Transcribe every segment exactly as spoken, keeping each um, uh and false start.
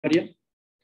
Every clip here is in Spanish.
mamaria.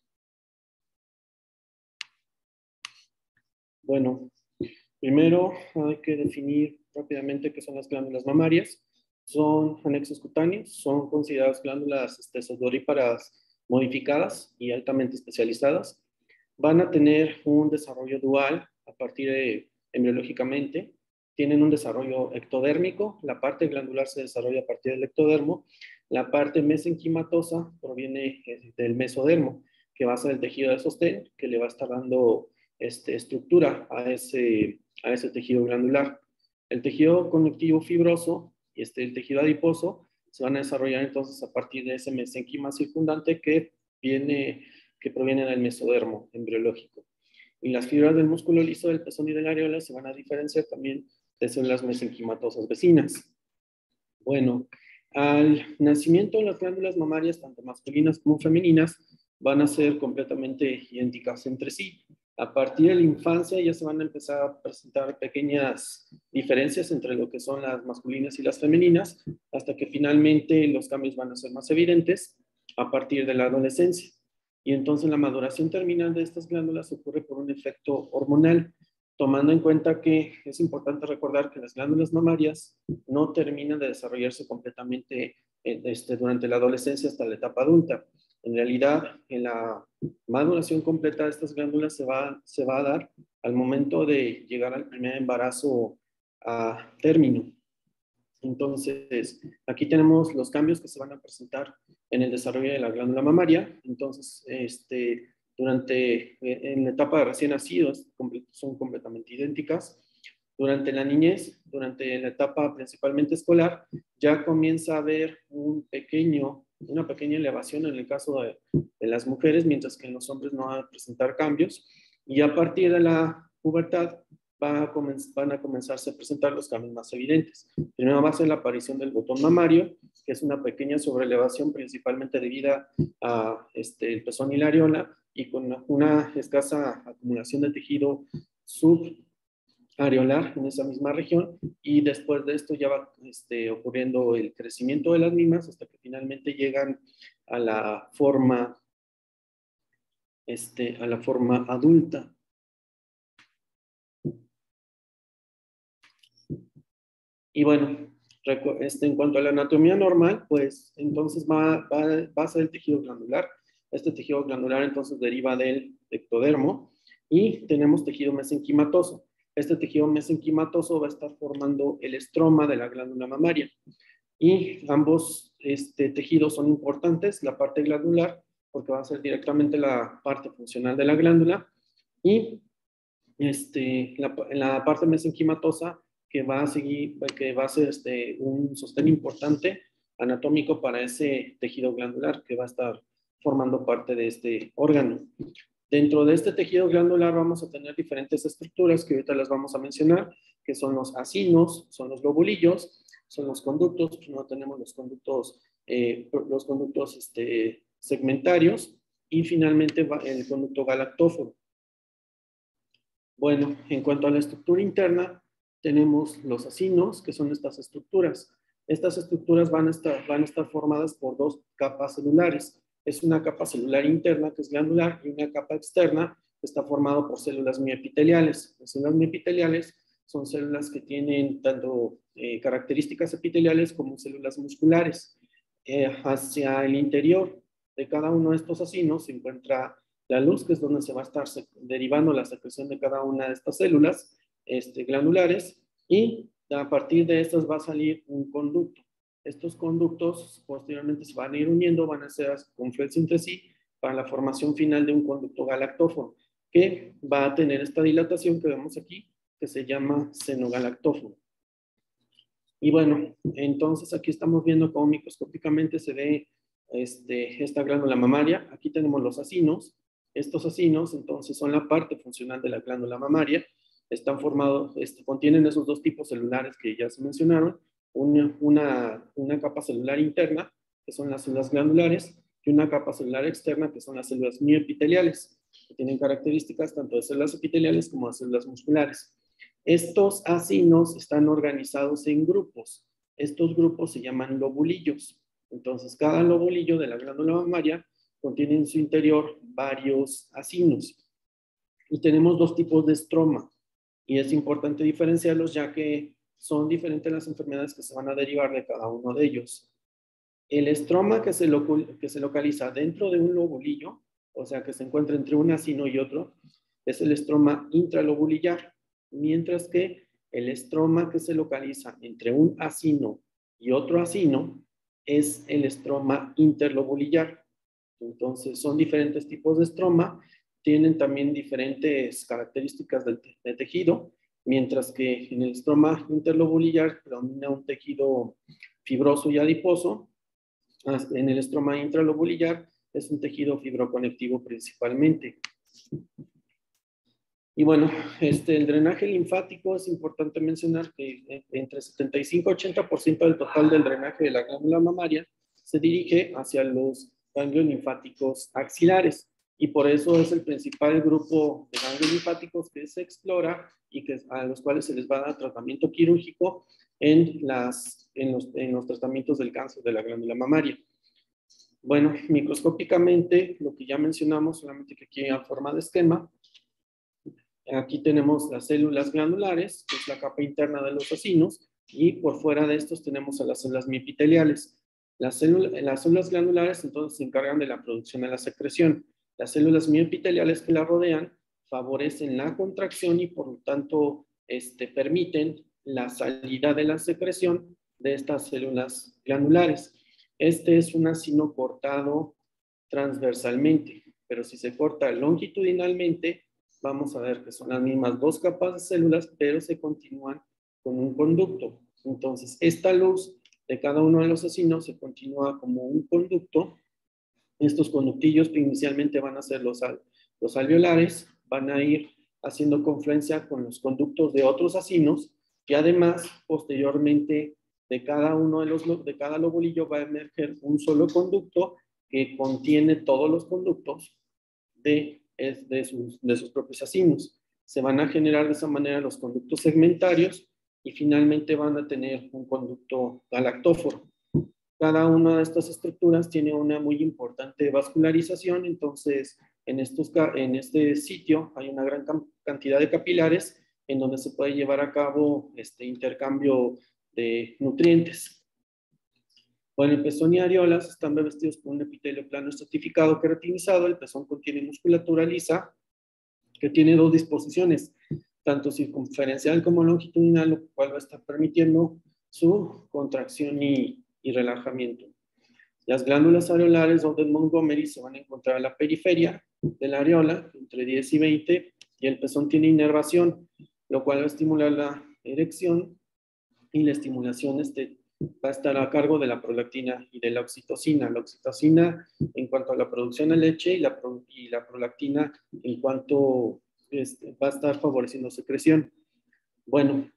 Bueno, primero hay que definir rápidamente qué son las glándulas mamarias. Son anexos cutáneos, son consideradas glándulas este, sudoríparas modificadas y altamente especializadas. Van a tener un desarrollo dual a partir de, embriológicamente, tienen un desarrollo ectodérmico, la parte glandular se desarrolla a partir del ectodermo, la parte mesenquimatosa proviene del mesodermo, que va a ser el tejido de sostén, que le va a estar dando este, estructura a ese, a ese tejido glandular. El tejido conectivo fibroso y este, el tejido adiposo se van a desarrollar entonces a partir de ese mesenquima circundante que, viene, que proviene del mesodermo embriológico. Y las fibras del músculo liso del pezón y de la areola se van a diferenciar también de células mesenquimatosas vecinas. Bueno, al nacimiento de las glándulas mamarias, tanto masculinas como femeninas, van a ser completamente idénticas entre sí. A partir de la infancia ya se van a empezar a presentar pequeñas diferencias entre lo que son las masculinas y las femeninas, hasta que finalmente los cambios van a ser más evidentes a partir de la adolescencia. Y entonces la maduración terminal de estas glándulas ocurre por un efecto hormonal, tomando en cuenta que es importante recordar que las glándulas mamarias no terminan de desarrollarse completamente este, durante la adolescencia hasta la etapa adulta. En realidad, en la maduración completa de estas glándulas se va, se va a dar al momento de llegar al primer embarazo a término. Entonces, aquí tenemos los cambios que se van a presentar en el desarrollo de la glándula mamaria. Entonces, este, durante, en la etapa de recién nacidos, son completamente idénticas. Durante la niñez, durante la etapa principalmente escolar, ya comienza a haber un pequeño, una pequeña elevación en el caso de, de las mujeres, mientras que en los hombres no van a presentar cambios. Y a partir de la pubertad, Va a van a comenzarse a presentar los cambios más evidentes. Primero va a ser la aparición del botón mamario, que es una pequeña sobreelevación principalmente debida a este, el pezón y la areola, y con una, una escasa acumulación de tejido subareolar en esa misma región, y después de esto ya va este, ocurriendo el crecimiento de las mismas hasta que finalmente llegan a la forma, este, a la forma adulta. Y bueno, este, en cuanto a la anatomía normal, pues entonces va, va, va a ser el tejido glandular. Este tejido glandular entonces deriva del ectodermo y tenemos tejido mesenquimatoso. Este tejido mesenquimatoso va a estar formando el estroma de la glándula mamaria. Y ambos este, tejidos son importantes, la parte glandular, porque va a ser directamente la parte funcional de la glándula, y este, la, la parte mesenquimatosa, que va a seguir, que va a ser este, un sostén importante anatómico para ese tejido glandular que va a estar formando parte de este órgano. Dentro de este tejido glandular vamos a tener diferentes estructuras que ahorita las vamos a mencionar, que son los acinos, son los lobulillos, son los conductos, no tenemos los conductos, eh, los conductos este, segmentarios, y finalmente va el conducto galactóforo. Bueno, en cuanto a la estructura interna, tenemos los acinos, que son estas estructuras. Estas estructuras van a estar, van a estar formadas por dos capas celulares. Es una capa celular interna, que es glandular, y una capa externa, que está formada por células miepiteliales. Las células miepiteliales son células que tienen tanto eh, características epiteliales como células musculares. Eh, hacia el interior de cada uno de estos acinos se encuentra la luz, que es donde se va a estar derivando la secreción de cada una de estas células este, glandulares, y a partir de estas va a salir un conducto. Estos conductos posteriormente se van a ir uniendo, van a ser confluencia entre sí para la formación final de un conducto galactófono, que va a tener esta dilatación que vemos aquí, que se llama senogalactófono. Y bueno, entonces aquí estamos viendo cómo microscópicamente se ve este, esta glándula mamaria. Aquí tenemos los acinos. Estos acinos, entonces, son la parte funcional de la glándula mamaria. Están formados, este, contienen esos dos tipos celulares que ya se mencionaron, una, una, una capa celular interna, que son las células glandulares, y una capa celular externa, que son las células mioepiteliales, que tienen características tanto de células epiteliales como de células musculares. Estos acinos están organizados en grupos. Estos grupos se llaman lobulillos. Entonces, cada lobulillo de la glándula mamaria contiene en su interior varios acinos. Y tenemos dos tipos de estroma. Y es importante diferenciarlos ya que son diferentes las enfermedades que se van a derivar de cada uno de ellos. El estroma que se, que se localiza dentro de un lobulillo, o sea que se encuentra entre un acino y otro, es el estroma intralobulillar, mientras que el estroma que se localiza entre un acino y otro acino es el estroma interlobulillar. Entonces son diferentes tipos de estroma, tienen también diferentes características del te de tejido, mientras que en el estroma interlobulillar predomina un tejido fibroso y adiposo. En el estroma intralobulillar es un tejido fibroconectivo principalmente. Y bueno, este, el drenaje linfático es importante mencionar que entre setenta y cinco y ochenta por ciento del total del drenaje de la glándula mamaria se dirige hacia los ganglios linfáticos axilares. Y por eso es el principal grupo de ganglios linfáticos que se explora y que, a los cuales se les va a dar tratamiento quirúrgico en, las, en, los, en los tratamientos del cáncer de la glándula mamaria. Bueno, microscópicamente, lo que ya mencionamos, solamente que aquí en forma de esquema, aquí tenemos las células glandulares, que es la capa interna de los acinos, y por fuera de estos tenemos a las células miepiteliales. Las células, las células glandulares entonces se encargan de la producción de la secreción. Las células miepiteliales que la rodean favorecen la contracción y por lo tanto este, permiten la salida de la secreción de estas células glandulares. Este es un acino cortado transversalmente, pero si se corta longitudinalmente, vamos a ver que son las mismas dos capas de células, pero se continúan con un conducto. Entonces, esta luz de cada uno de los acinos se continúa como un conducto. Estos conductillos inicialmente van a ser los, los alveolares, van a ir haciendo confluencia con los conductos de otros acinos, y además, posteriormente, de cada uno de los de cada lobulillo va a emerger un solo conducto que contiene todos los conductos de, de, sus, de sus propios acinos. Se van a generar de esa manera los conductos segmentarios y finalmente van a tener un conducto galactóforo. Cada una de estas estructuras tiene una muy importante vascularización, entonces en, estos, en este sitio hay una gran cantidad de capilares en donde se puede llevar a cabo este intercambio de nutrientes. Bueno, el pezón y areolas están revestidos por un epitelio plano estratificado queratinizado. El pezón contiene musculatura lisa que tiene dos disposiciones, tanto circunferencial como longitudinal, lo cual va a estar permitiendo su contracción y, y relajamiento. Las glándulas areolares o de Montgomery se van a encontrar en la periferia de la areola, entre diez y veinte, y el pezón tiene inervación, lo cual va a estimular la erección, y la estimulación este, va a estar a cargo de la prolactina y de la oxitocina. La oxitocina en cuanto a la producción de leche y la, y la prolactina en cuanto este, va a estar favoreciendo secreción. Bueno,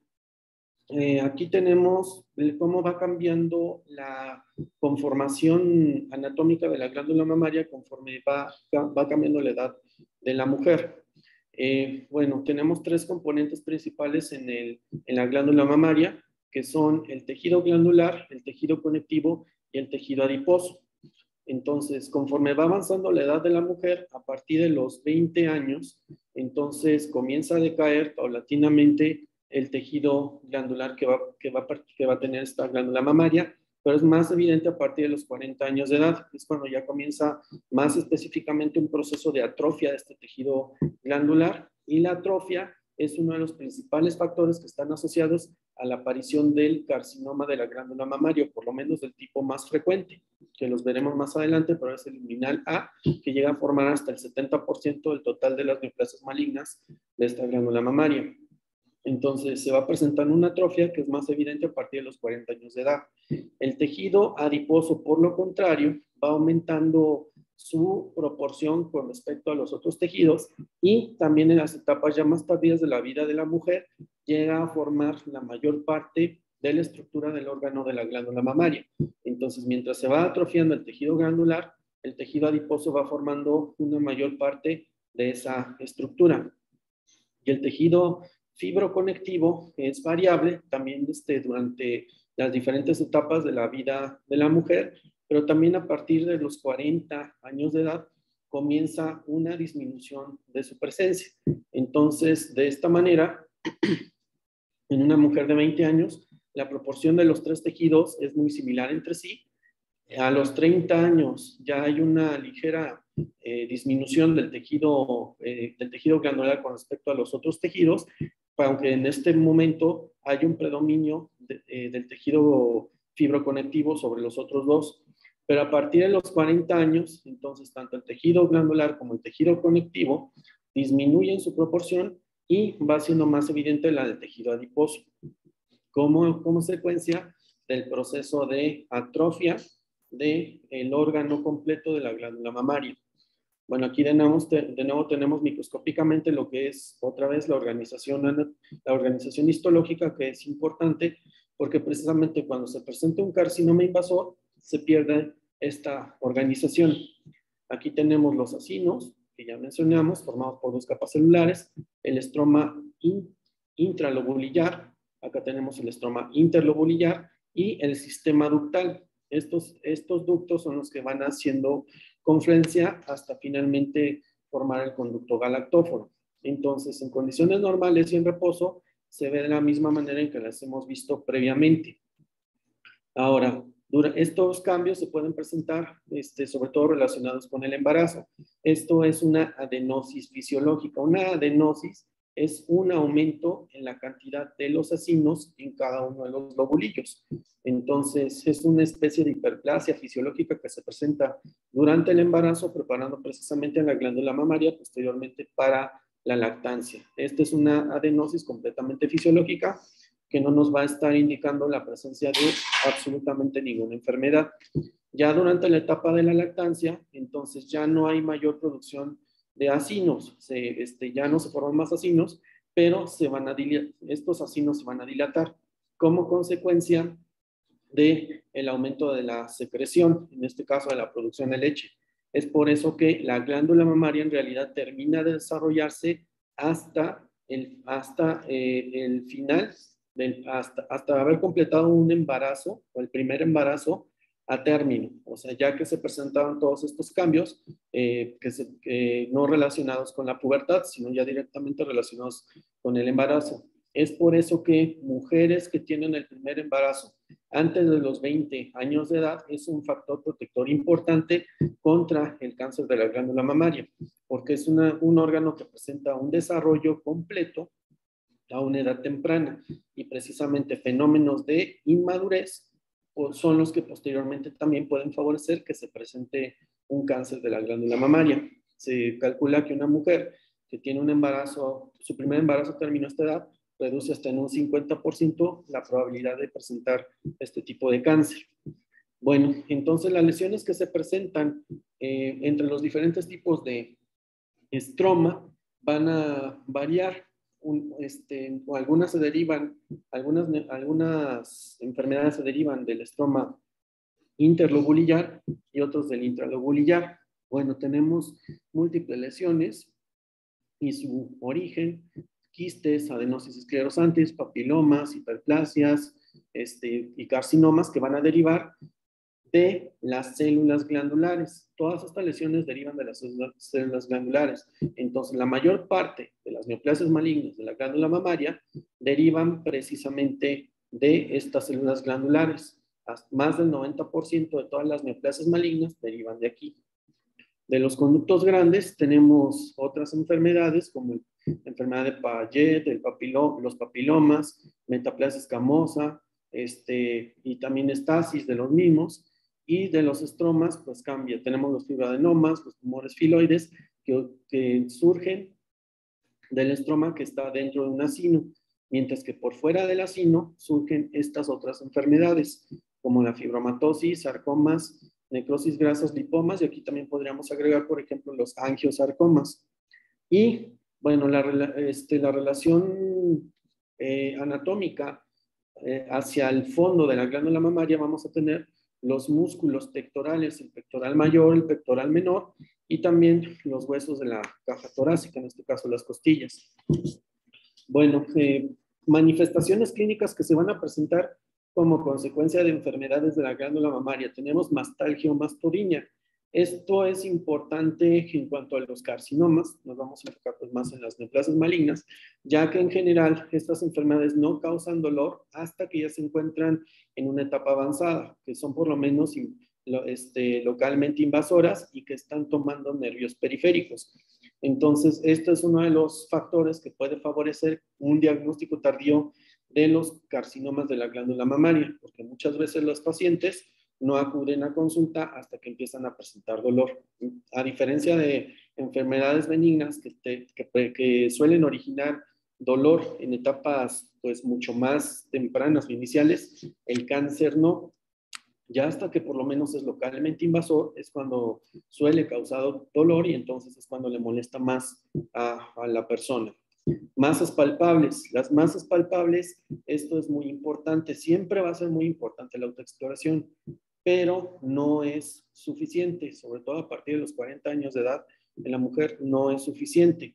eh, aquí tenemos cómo va cambiando la conformación anatómica de la glándula mamaria conforme va, va cambiando la edad de la mujer. Eh, bueno, tenemos tres componentes principales en, el, en la glándula mamaria, que son el tejido glandular, el tejido conectivo y el tejido adiposo. Entonces, conforme va avanzando la edad de la mujer, a partir de los veinte años, entonces comienza a decaer paulatinamente el tejido glandular que va, que va, que va a tener esta glándula mamaria, pero es más evidente a partir de los cuarenta años de edad, es cuando ya comienza más específicamente un proceso de atrofia de este tejido glandular, y la atrofia es uno de los principales factores que están asociados a la aparición del carcinoma de la glándula mamaria, por lo menos del tipo más frecuente, que los veremos más adelante, pero es el luminal A, que llega a formar hasta el setenta por ciento del total de las neoplasias malignas de esta glándula mamaria. Entonces, se va presentando una atrofia que es más evidente a partir de los cuarenta años de edad. El tejido adiposo, por lo contrario, va aumentando su proporción con respecto a los otros tejidos, y también en las etapas ya más tardías de la vida de la mujer llega a formar la mayor parte de la estructura del órgano de la glándula mamaria. Entonces, mientras se va atrofiando el tejido glandular, el tejido adiposo va formando una mayor parte de esa estructura. Y el tejido fibroconectivo es variable también este, durante las diferentes etapas de la vida de la mujer, pero también a partir de los cuarenta años de edad comienza una disminución de su presencia. Entonces, de esta manera, en una mujer de veinte años, la proporción de los tres tejidos es muy similar entre sí. A los treinta años ya hay una ligera eh, disminución del tejido, eh, del tejido glandular con respecto a los otros tejidos, aunque en este momento hay un predominio de, eh, del tejido fibroconectivo sobre los otros dos. Pero a partir de los cuarenta años, entonces tanto el tejido glandular como el tejido conectivo disminuyen su proporción y va siendo más evidente la del tejido adiposo, como consecuencia del proceso de atrofia del órgano completo de la glándula mamaria. Bueno, aquí de nuevo, de nuevo tenemos microscópicamente lo que es otra vez la organización, la organización histológica, que es importante porque precisamente cuando se presenta un carcinoma invasor se pierde esta organización. Aquí tenemos los acinos, que ya mencionamos, formados por dos capas celulares, el estroma in, intralobulillar, acá tenemos el estroma interlobulillar y el sistema ductal. Estos, estos ductos son los que van haciendo confluencia hasta finalmente formar el conducto galactóforo. Entonces, en condiciones normales y en reposo, se ve de la misma manera en que las hemos visto previamente. Ahora, estos cambios se pueden presentar, este, sobre todo relacionados con el embarazo. Esto es una adenosis fisiológica. Una adenosis es un aumento en la cantidad de los acinos en cada uno de los lobulillos. Entonces, es una especie de hiperplasia fisiológica que se presenta durante el embarazo, preparando precisamente a la glándula mamaria posteriormente para la lactancia. Esta es una adenosis completamente fisiológica que no nos va a estar indicando la presencia de absolutamente ninguna enfermedad. Ya durante la etapa de la lactancia, entonces ya no hay mayor producción de acinos, se, este, ya no se forman más acinos, pero se van a estos acinos se van a dilatar como consecuencia del aumento de la secreción, en este caso de la producción de leche. Es por eso que la glándula mamaria en realidad termina de desarrollarse hasta el, hasta, eh, el final, del, hasta, hasta haber completado un embarazo o el primer embarazo a término, o sea, ya que se presentaron todos estos cambios, eh, que, se, que no relacionados con la pubertad, sino ya directamente relacionados con el embarazo. Es por eso que mujeres que tienen el primer embarazo antes de los veinte años de edad es un factor protector importante contra el cáncer de la glándula mamaria, porque es una, un órgano que presenta un desarrollo completo a una edad temprana y precisamente fenómenos de inmadurez son los que posteriormente también pueden favorecer que se presente un cáncer de la glándula mamaria. Se calcula que una mujer que tiene un embarazo, su primer embarazo terminó a esta edad, reduce hasta en un cincuenta por ciento la probabilidad de presentar este tipo de cáncer. Bueno, entonces las lesiones que se presentan eh, entre los diferentes tipos de estroma van a variar. Un, este, o algunas se derivan, algunas, algunas enfermedades se derivan del estroma interlobulillar y otros del intralobulillar. Bueno, tenemos múltiples lesiones y su origen, quistes, adenosis esclerosantes, papilomas, hiperplasias este, y carcinomas que van a derivar de las células glandulares. Todas estas lesiones derivan de las células glandulares. Entonces, la mayor parte de las neoplasias malignas de la glándula mamaria derivan precisamente de estas células glandulares. Más del noventa por ciento de todas las neoplasias malignas derivan de aquí. De los conductos grandes tenemos otras enfermedades como la enfermedad de Payet, el papilo, los papilomas, metaplasia escamosa, este, y también estasis de los mismos. Y de los estromas, pues cambia. Tenemos los fibroadenomas, los tumores filoides, que, que surgen del estroma que está dentro de un acino, mientras que por fuera del acino surgen estas otras enfermedades, como la fibromatosis, sarcomas, necrosis grasas, lipomas, y aquí también podríamos agregar, por ejemplo, los angiosarcomas. Y, bueno, la, este, la relación eh, anatómica eh, hacia el fondo de la glándula mamaria vamos a tener los músculos pectorales, el pectoral mayor, el pectoral menor, y también los huesos de la caja torácica, en este caso las costillas. Bueno, eh, manifestaciones clínicas que se van a presentar como consecuencia de enfermedades de la glándula mamaria. Tenemos mastalgia o mastodinia. Esto es importante en cuanto a los carcinomas, nos vamos a enfocar pues más en las neoplasias malignas, ya que en general estas enfermedades no causan dolor hasta que ya se encuentran en una etapa avanzada, que son por lo menos este, localmente invasoras y que están tomando nervios periféricos. Entonces, este es uno de los factores que puede favorecer un diagnóstico tardío de los carcinomas de la glándula mamaria, porque muchas veces los pacientes no acuden a consulta hasta que empiezan a presentar dolor. A diferencia de enfermedades benignas que, te, que, que suelen originar dolor en etapas pues mucho más tempranas o iniciales, el cáncer no. Ya hasta que por lo menos es localmente invasor, es cuando suele causar dolor y entonces es cuando le molesta más a, a la persona. Masas palpables. Las masas palpables, esto es muy importante. Siempre va a ser muy importante la autoexploración, pero no es suficiente, sobre todo a partir de los cuarenta años de edad, en la mujer no es suficiente,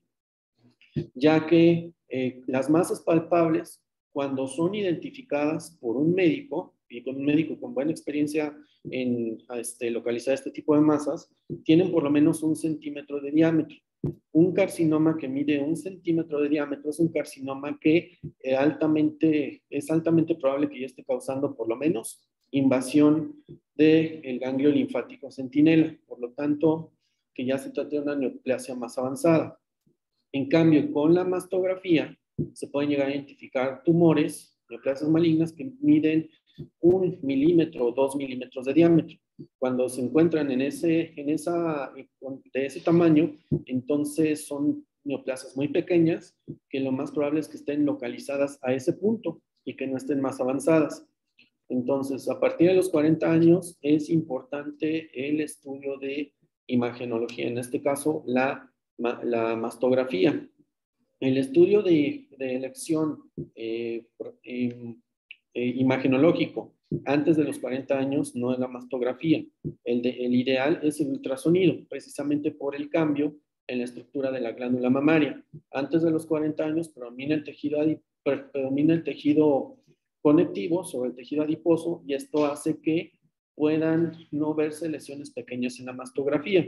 ya que eh, las masas palpables, cuando son identificadas por un médico, y con un médico con buena experiencia en este, localizar este tipo de masas, tienen por lo menos un centímetro de diámetro. Un carcinoma que mide un centímetro de diámetro es un carcinoma que eh, altamente, es altamente probable que ya esté causando por lo menos invasión del ganglio linfático centinela, por lo tanto, que ya se trata de una neoplasia más avanzada. En cambio, con la mastografía se pueden llegar a identificar tumores, neoplasias malignas, que miden un milímetro o dos milímetros de diámetro. Cuando se encuentran en ese, en esa, de ese tamaño, entonces son neoplasias muy pequeñas, que lo más probable es que estén localizadas a ese punto y que no estén más avanzadas. Entonces, a partir de los cuarenta años es importante el estudio de imagenología, en este caso la, la mastografía. El estudio de, de elección eh, eh, eh, imagenológico antes de los cuarenta años no es la mastografía. El, de, el ideal es el ultrasonido, precisamente por el cambio en la estructura de la glándula mamaria. Antes de los cuarenta años predomina el tejido, predomina el tejido conectivo sobre el tejido adiposo y esto hace que puedan no verse lesiones pequeñas en la mastografía.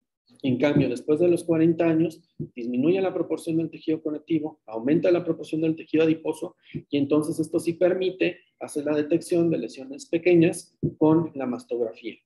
En cambio, después de los cuarenta años, disminuye la proporción del tejido conectivo, aumenta la proporción del tejido adiposo y entonces esto sí permite hacer la detección de lesiones pequeñas con la mastografía.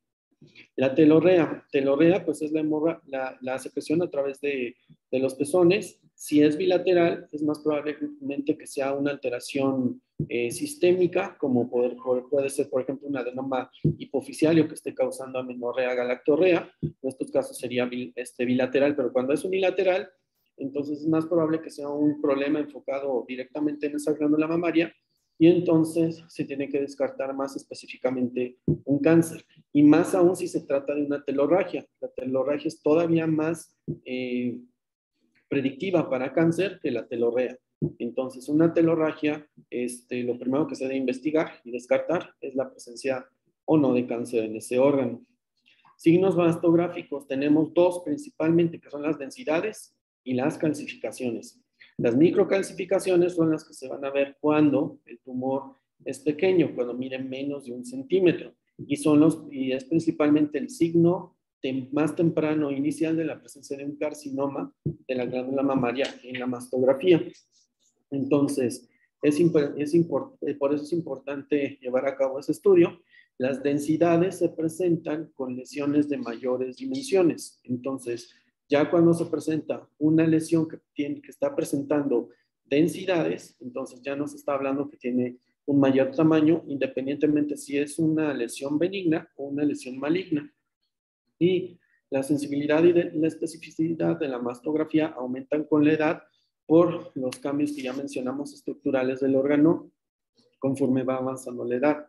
La telorrea. Telorrea, pues es la, hemorra, la, la secreción a través de, de los pezones. Si es bilateral, es más probablemente que sea una alteración eh, sistémica, como poder, puede ser, por ejemplo, un adenoma hipoficiario que esté causando amenorrea galactorrea. En estos casos sería bil, este, bilateral, pero cuando es unilateral, entonces es más probable que sea un problema enfocado directamente en esa glándula mamaria y entonces se tiene que descartar más específicamente un cáncer. Y más aún si se trata de una telorragia. La telorragia es todavía más eh, predictiva para cáncer que la telorrea. Entonces, una telorragia, este, lo primero que se debe investigar y descartar es la presencia o no de cáncer en ese órgano. Signos mastográficos tenemos dos principalmente, que son las densidades y las calcificaciones. Las microcalcificaciones son las que se van a ver cuando el tumor es pequeño, cuando mide menos de un centímetro. Y, son los, y es principalmente el signo tem, más temprano inicial de la presencia de un carcinoma de la glándula mamaria en la mastografía. Entonces, es, es import, por eso es importante llevar a cabo ese estudio. Las densidades se presentan con lesiones de mayores dimensiones. Entonces, ya cuando se presenta una lesión que, tiene, que está presentando densidades, entonces ya nos está hablando que tiene un mayor tamaño, independientemente si es una lesión benigna o una lesión maligna. Y la sensibilidad y de, la especificidad de la mastografía aumentan con la edad por los cambios que ya mencionamos estructurales del órgano conforme va avanzando la edad.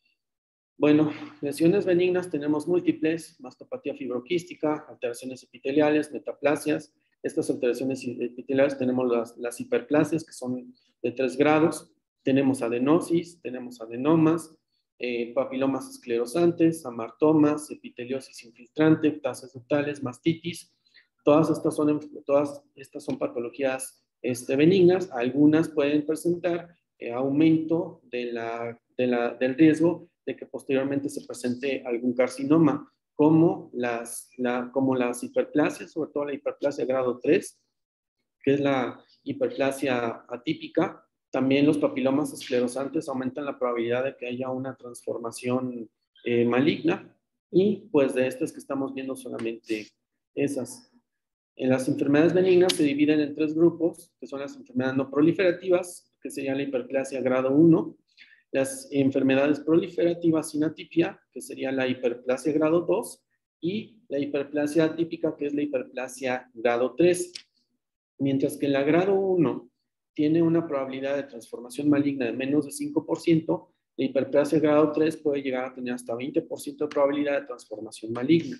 Bueno, lesiones benignas tenemos múltiples, mastopatía fibroquística, alteraciones epiteliales, metaplasias. Estas alteraciones epiteliales tenemos las, las hiperplasias, que son de tres grados. Tenemos adenosis, tenemos adenomas, eh, papilomas esclerosantes, amartomas, epiteliosis infiltrante, tasas ductales, mastitis. Todas estas son, todas estas son patologías este, benignas. Algunas pueden presentar eh, aumento de la de la, del riesgo de que posteriormente se presente algún carcinoma, como las, la, como las hiperplasias, sobre todo la hiperplasia grado tres, que es la hiperplasia atípica. También los papilomas esclerosantes aumentan la probabilidad de que haya una transformación eh, maligna, y pues de estas que estamos viendo solamente esas. En las enfermedades benignas se dividen en tres grupos, que son las enfermedades no proliferativas, que sería la hiperplasia grado uno, las enfermedades proliferativas sin atipia, que sería la hiperplasia grado dos, y la hiperplasia atípica, que es la hiperplasia grado tres. Mientras que la grado uno tiene una probabilidad de transformación maligna de menos de cinco por ciento, la hiperplasia grado tres puede llegar a tener hasta veinte por ciento de probabilidad de transformación maligna.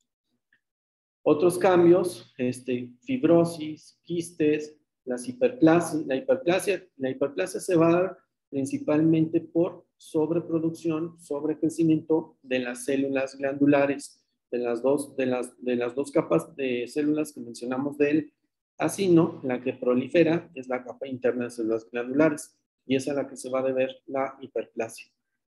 Otros cambios, este, fibrosis, quistes, las hiperplasias, la hiperplasia, la hiperplasia se va a dar principalmente por sobreproducción, sobrecrecimiento de las células glandulares, de las dos, de las, de las dos capas de células que mencionamos del acino. La que prolifera es la capa interna de células glandulares, y es a la que se va a deber la hiperplasia.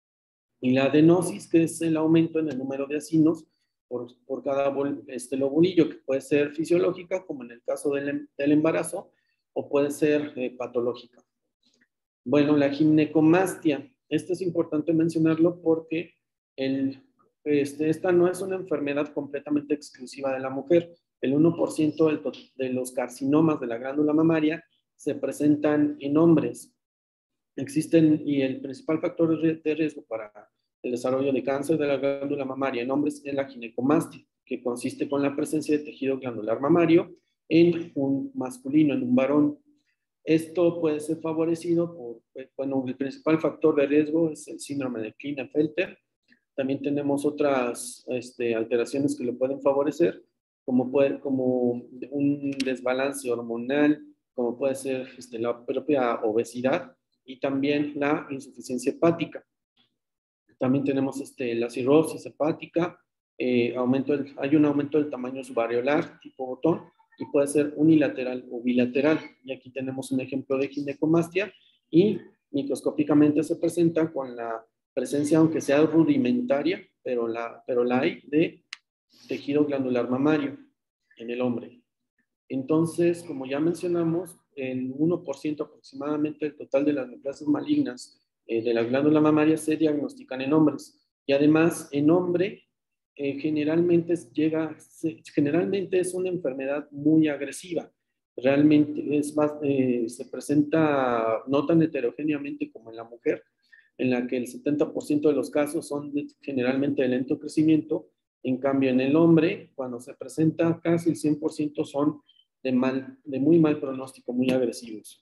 Y la adenosis, que es el aumento en el número de acinos por, por cada este, lobulillo, que puede ser fisiológica, como en el caso del, del embarazo, o puede ser eh, patológica. Bueno, la ginecomastia. Esto es importante mencionarlo porque el, este, esta no es una enfermedad completamente exclusiva de la mujer. El uno por ciento del, de los carcinomas de la glándula mamaria se presentan en hombres. Existen, y el principal factor de riesgo para el desarrollo de cáncer de la glándula mamaria en hombres es la ginecomastia, que consiste con la presencia de tejido glandular mamario en un masculino, en un varón. Esto puede ser favorecido por, bueno, el principal factor de riesgo es el síndrome de Klinefelter. También tenemos otras este, alteraciones que lo pueden favorecer, como, puede, como un desbalance hormonal, como puede ser este, la propia obesidad, y también la insuficiencia hepática. También tenemos este, la cirrosis hepática, eh, aumento del, hay un aumento del tamaño subareolar tipo botón, y puede ser unilateral o bilateral. Y aquí tenemos un ejemplo de ginecomastia, y microscópicamente se presenta con la presencia, aunque sea rudimentaria, pero la, pero la hay, de tejido glandular mamario en el hombre. Entonces, como ya mencionamos, el uno por ciento aproximadamente del total de las neoplasias malignas eh, de la glándula mamaria se diagnostican en hombres. Y además, en hombre, eh, generalmente, llega, se, generalmente es una enfermedad muy agresiva. Realmente es más, eh, se presenta no tan heterogéneamente como en la mujer, en la que el setenta por ciento de los casos son de, generalmente de lento crecimiento. En cambio, en el hombre, cuando se presenta, casi el cien por ciento son de, mal, de muy mal pronóstico, muy agresivos.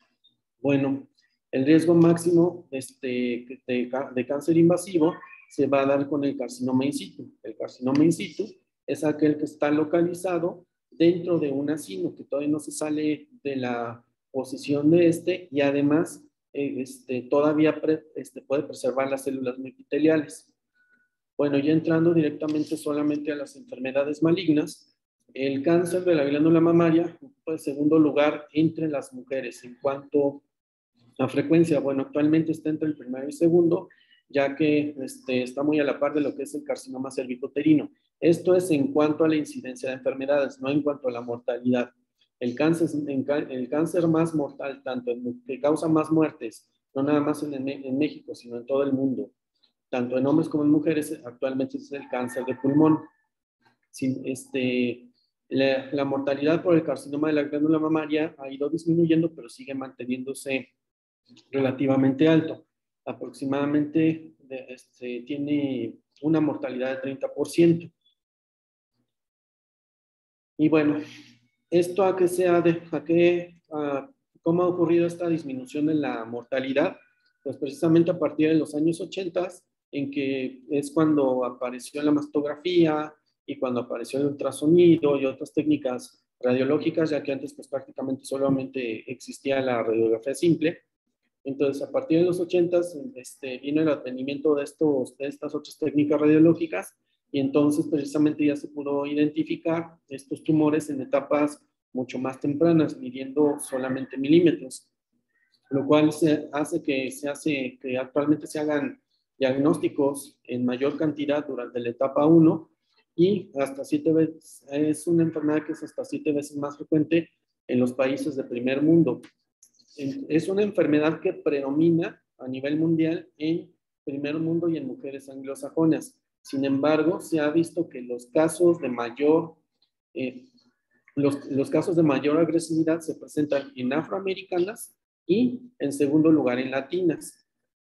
Bueno, el riesgo máximo este, de, de cáncer invasivo se va a dar con el carcinoma in situ. El carcinoma in situ es aquel que está localizado dentro de un acino, que todavía no se sale de la posición de este, y además eh, este, todavía pre, este, puede preservar las células epiteliales. Bueno, ya entrando directamente solamente a las enfermedades malignas, el cáncer de la glándula mamaria ocupa el segundo lugar entre las mujeres en cuanto a frecuencia. Bueno, actualmente está entre el primero y segundo, ya que este, está muy a la par de lo que es el carcinoma cervicuterino. Esto es en cuanto a la incidencia de enfermedades, no en cuanto a la mortalidad. El cáncer, el cáncer más mortal, tanto en, que causa más muertes, no nada más en, en México, sino en todo el mundo, tanto en hombres como en mujeres, actualmente es el cáncer de pulmón. Sin, este, la, la mortalidad por el carcinoma de la glándula mamaria ha ido disminuyendo, pero sigue manteniéndose relativamente alto. Aproximadamente de, este, tiene una mortalidad de treinta por ciento. Y bueno, ¿esto a qué se ha de, a qué, a, cómo ha ocurrido esta disminución en la mortalidad? Pues precisamente a partir de los años ochenta, en que es cuando apareció la mastografía y cuando apareció el ultrasonido y otras técnicas radiológicas, ya que antes pues prácticamente solamente existía la radiografía simple. Entonces, a partir de los ochentas, este, vino el advenimiento de, estos, de estas otras técnicas radiológicas, y entonces precisamente ya se pudo identificar estos tumores en etapas mucho más tempranas, midiendo solamente milímetros. lo cual se hace que, se hace que actualmente se hagan diagnósticos en mayor cantidad durante la etapa uno y hasta siete veces, es una enfermedad que es hasta siete veces más frecuente en los países de primer mundo. Es una enfermedad que predomina a nivel mundial en primer mundo y en mujeres anglosajonas. Sin embargo, se ha visto que los casos de mayor, eh, los, los casos de mayor agresividad se presentan en afroamericanas y, en segundo lugar, en latinas.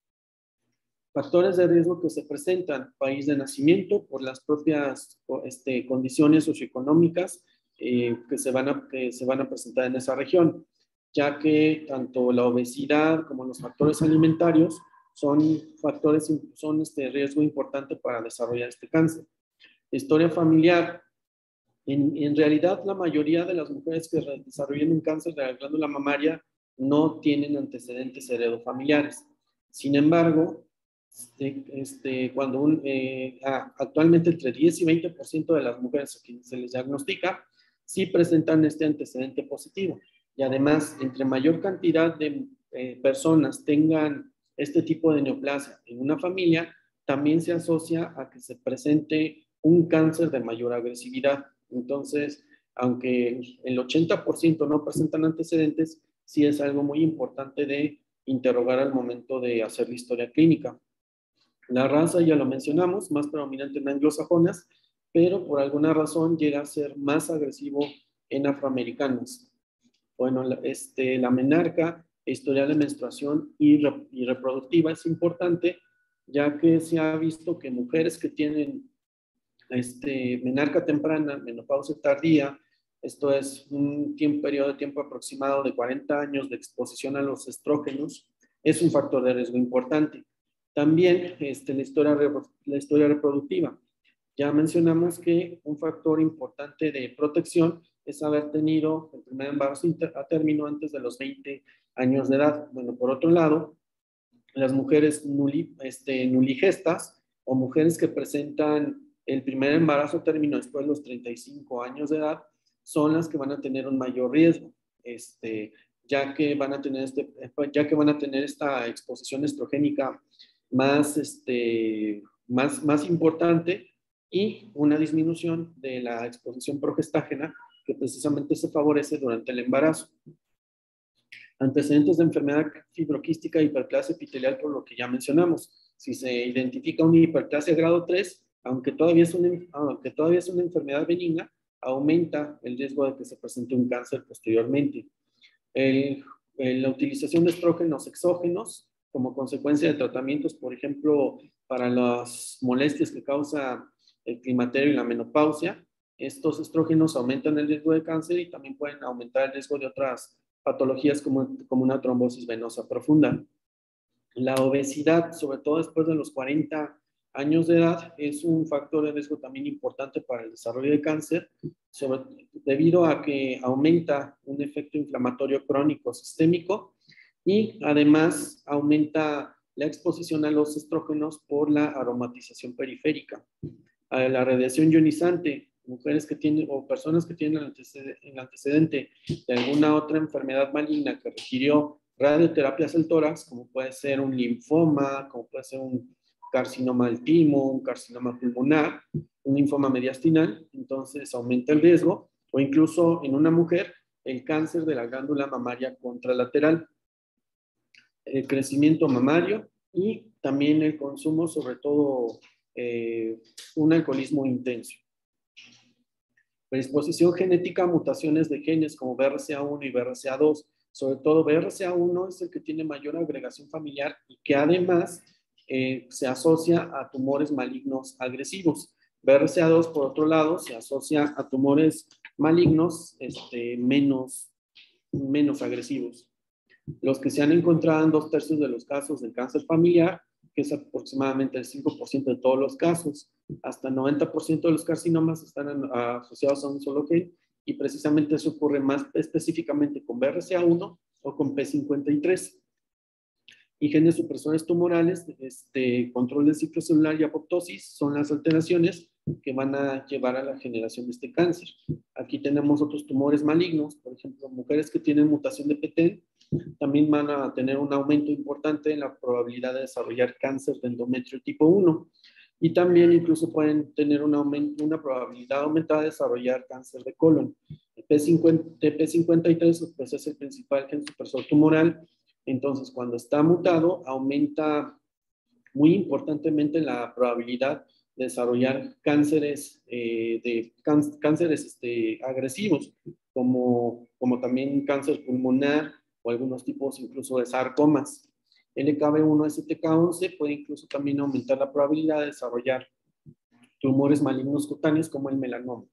Factores de riesgo que se presentan: país de nacimiento, por las propias este, condiciones socioeconómicas eh, que, se van a, que se van a presentar en esa región, ya que tanto la obesidad como los factores alimentarios son factores, son este riesgo importante para desarrollar este cáncer. Historia familiar. En, en realidad, la mayoría de las mujeres que desarrollan un cáncer de la glándula mamaria no tienen antecedentes heredofamiliares. Sin embargo, este, este, cuando un, eh, actualmente entre diez y veinte por ciento de las mujeres a quienes se les diagnostica sí presentan este antecedente positivo. Y además, entre mayor cantidad de eh, personas tengan este tipo de neoplasia en una familia, también se asocia a que se presente un cáncer de mayor agresividad. Entonces, aunque el ochenta por ciento no presentan antecedentes, sí es algo muy importante de interrogar al momento de hacer la historia clínica. La raza, ya lo mencionamos, más predominante en anglosajonas, pero por alguna razón llega a ser más agresivo en afroamericanos. Bueno, este, la menarca, historial de menstruación y, re, y reproductiva es importante, ya que se ha visto que mujeres que tienen este, menarca temprana, menopausia tardía, esto es un tiempo, periodo de tiempo aproximado de cuarenta años de exposición a los estrógenos, es un factor de riesgo importante. También este, la, historia, la historia reproductiva. Ya mencionamos que un factor importante de protección es haber tenido el primer embarazo a término antes de los veinte años de edad. Bueno, por otro lado, las mujeres nuli, este, nuligestas o mujeres que presentan el primer embarazo a término después de los treinta y cinco años de edad son las que van a tener un mayor riesgo, este, ya, que van a tener este, ya que van a tener esta exposición estrogénica más, este, más, más importante y una disminución de la exposición progestágena que precisamente se favorece durante el embarazo. Antecedentes de enfermedad fibroquística, hiperplasia epitelial, por lo que ya mencionamos. Si se identifica una hiperplasia grado tres, aunque todavía es una, aunque todavía es una enfermedad benigna, aumenta el riesgo de que se presente un cáncer posteriormente. El, el, la utilización de estrógenos exógenos como consecuencia de tratamientos, por ejemplo, para las molestias que causa el climaterio y la menopausia, estos estrógenos aumentan el riesgo de cáncer y también pueden aumentar el riesgo de otras patologías como, como una trombosis venosa profunda. La obesidad, sobre todo después de los cuarenta años de edad, es un factor de riesgo también importante para el desarrollo de cáncer, sobre, debido a que aumenta un efecto inflamatorio crónico sistémico y además aumenta la exposición a los estrógenos por la aromatización periférica. A la radiación ionizante, mujeres que tienen o personas que tienen el antecedente, el antecedente de alguna otra enfermedad maligna que requirió radioterapias al tórax, como puede ser un linfoma, como puede ser un carcinoma del timo, un carcinoma pulmonar, un linfoma mediastinal, entonces aumenta el riesgo, o incluso en una mujer, el cáncer de la glándula mamaria contralateral, el crecimiento mamario y también el consumo, sobre todo eh, un alcoholismo intenso. Predisposición genética a mutaciones de genes como B R C A uno y B R C A dos. Sobre todo B R C A uno es el que tiene mayor agregación familiar y que además eh, se asocia a tumores malignos agresivos. B R C A dos, por otro lado, se asocia a tumores malignos este, menos, menos agresivos. Los que se han encontrado en dos tercios de los casos de cáncer familiar, que es aproximadamente el cinco por ciento de todos los casos, hasta el noventa por ciento de los carcinomas están en, asociados a un solo gen, y precisamente eso ocurre más específicamente con B R C A uno o con P cincuenta y tres. Y genes supresores tumorales, este, control del ciclo celular y apoptosis son las alteraciones que van a llevar a la generación de este cáncer. Aquí tenemos otros tumores malignos, por ejemplo, mujeres que tienen mutación de P T E N también van a tener un aumento importante en la probabilidad de desarrollar cáncer de endometrio tipo uno. Y también incluso pueden tener un aumento, una probabilidad aumentada de desarrollar cáncer de colon. El P cincuenta y tres pues, es el principal gen supresor tumoral. Entonces, cuando está mutado, aumenta muy importantemente la probabilidad de desarrollar cánceres, eh, de cánceres este, agresivos, como, como también cáncer pulmonar o algunos tipos incluso de sarcomas. L K B uno S T K once puede incluso también aumentar la probabilidad de desarrollar tumores malignos cutáneos como el melanoma.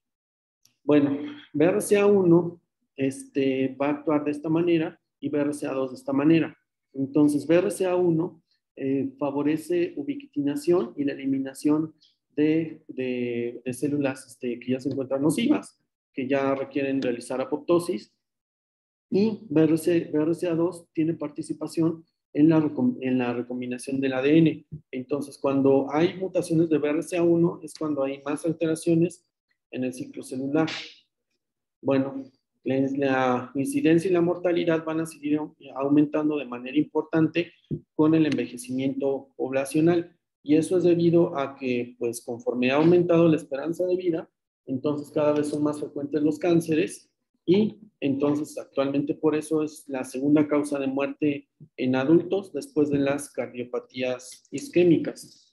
Bueno, B R C A uno este, va a actuar de esta manera y B R C A dos de esta manera. Entonces, B R C A uno eh, favorece ubiquitinación y la eliminación de, de, de células este, que ya se encuentran nocivas, que ya requieren realizar apoptosis. Y B R C A dos tiene participación en la, en la recombinación del A D N. Entonces, cuando hay mutaciones de B R C A uno es cuando hay más alteraciones en el ciclo celular. Bueno, la incidencia y la mortalidad van a seguir aumentando de manera importante con el envejecimiento poblacional. Y eso es debido a que, pues, conforme ha aumentado la esperanza de vida, entonces cada vez son más frecuentes los cánceres y entonces actualmente por eso es la segunda causa de muerte en adultos después de las cardiopatías isquémicas.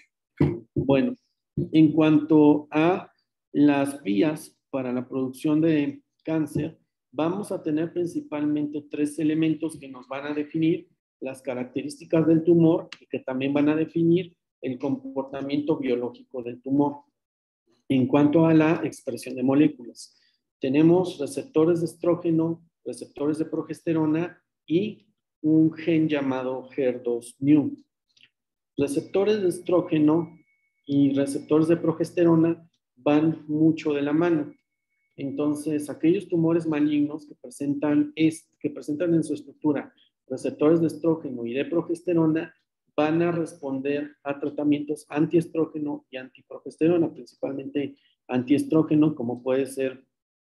Bueno, en cuanto a las vías para la producción de cáncer, vamos a tener principalmente tres elementos que nos van a definir las características del tumor y que también van a definir el comportamiento biológico del tumor. En cuanto a la expresión de moléculas, tenemos receptores de estrógeno, receptores de progesterona y un gen llamado H E R dos neu. Receptores de estrógeno y receptores de progesterona van mucho de la mano. Entonces, aquellos tumores malignos que presentan, es, que presentan en su estructura receptores de estrógeno y de progesterona van a responder a tratamientos antiestrógeno y antiprogesterona, principalmente antiestrógeno, como puede ser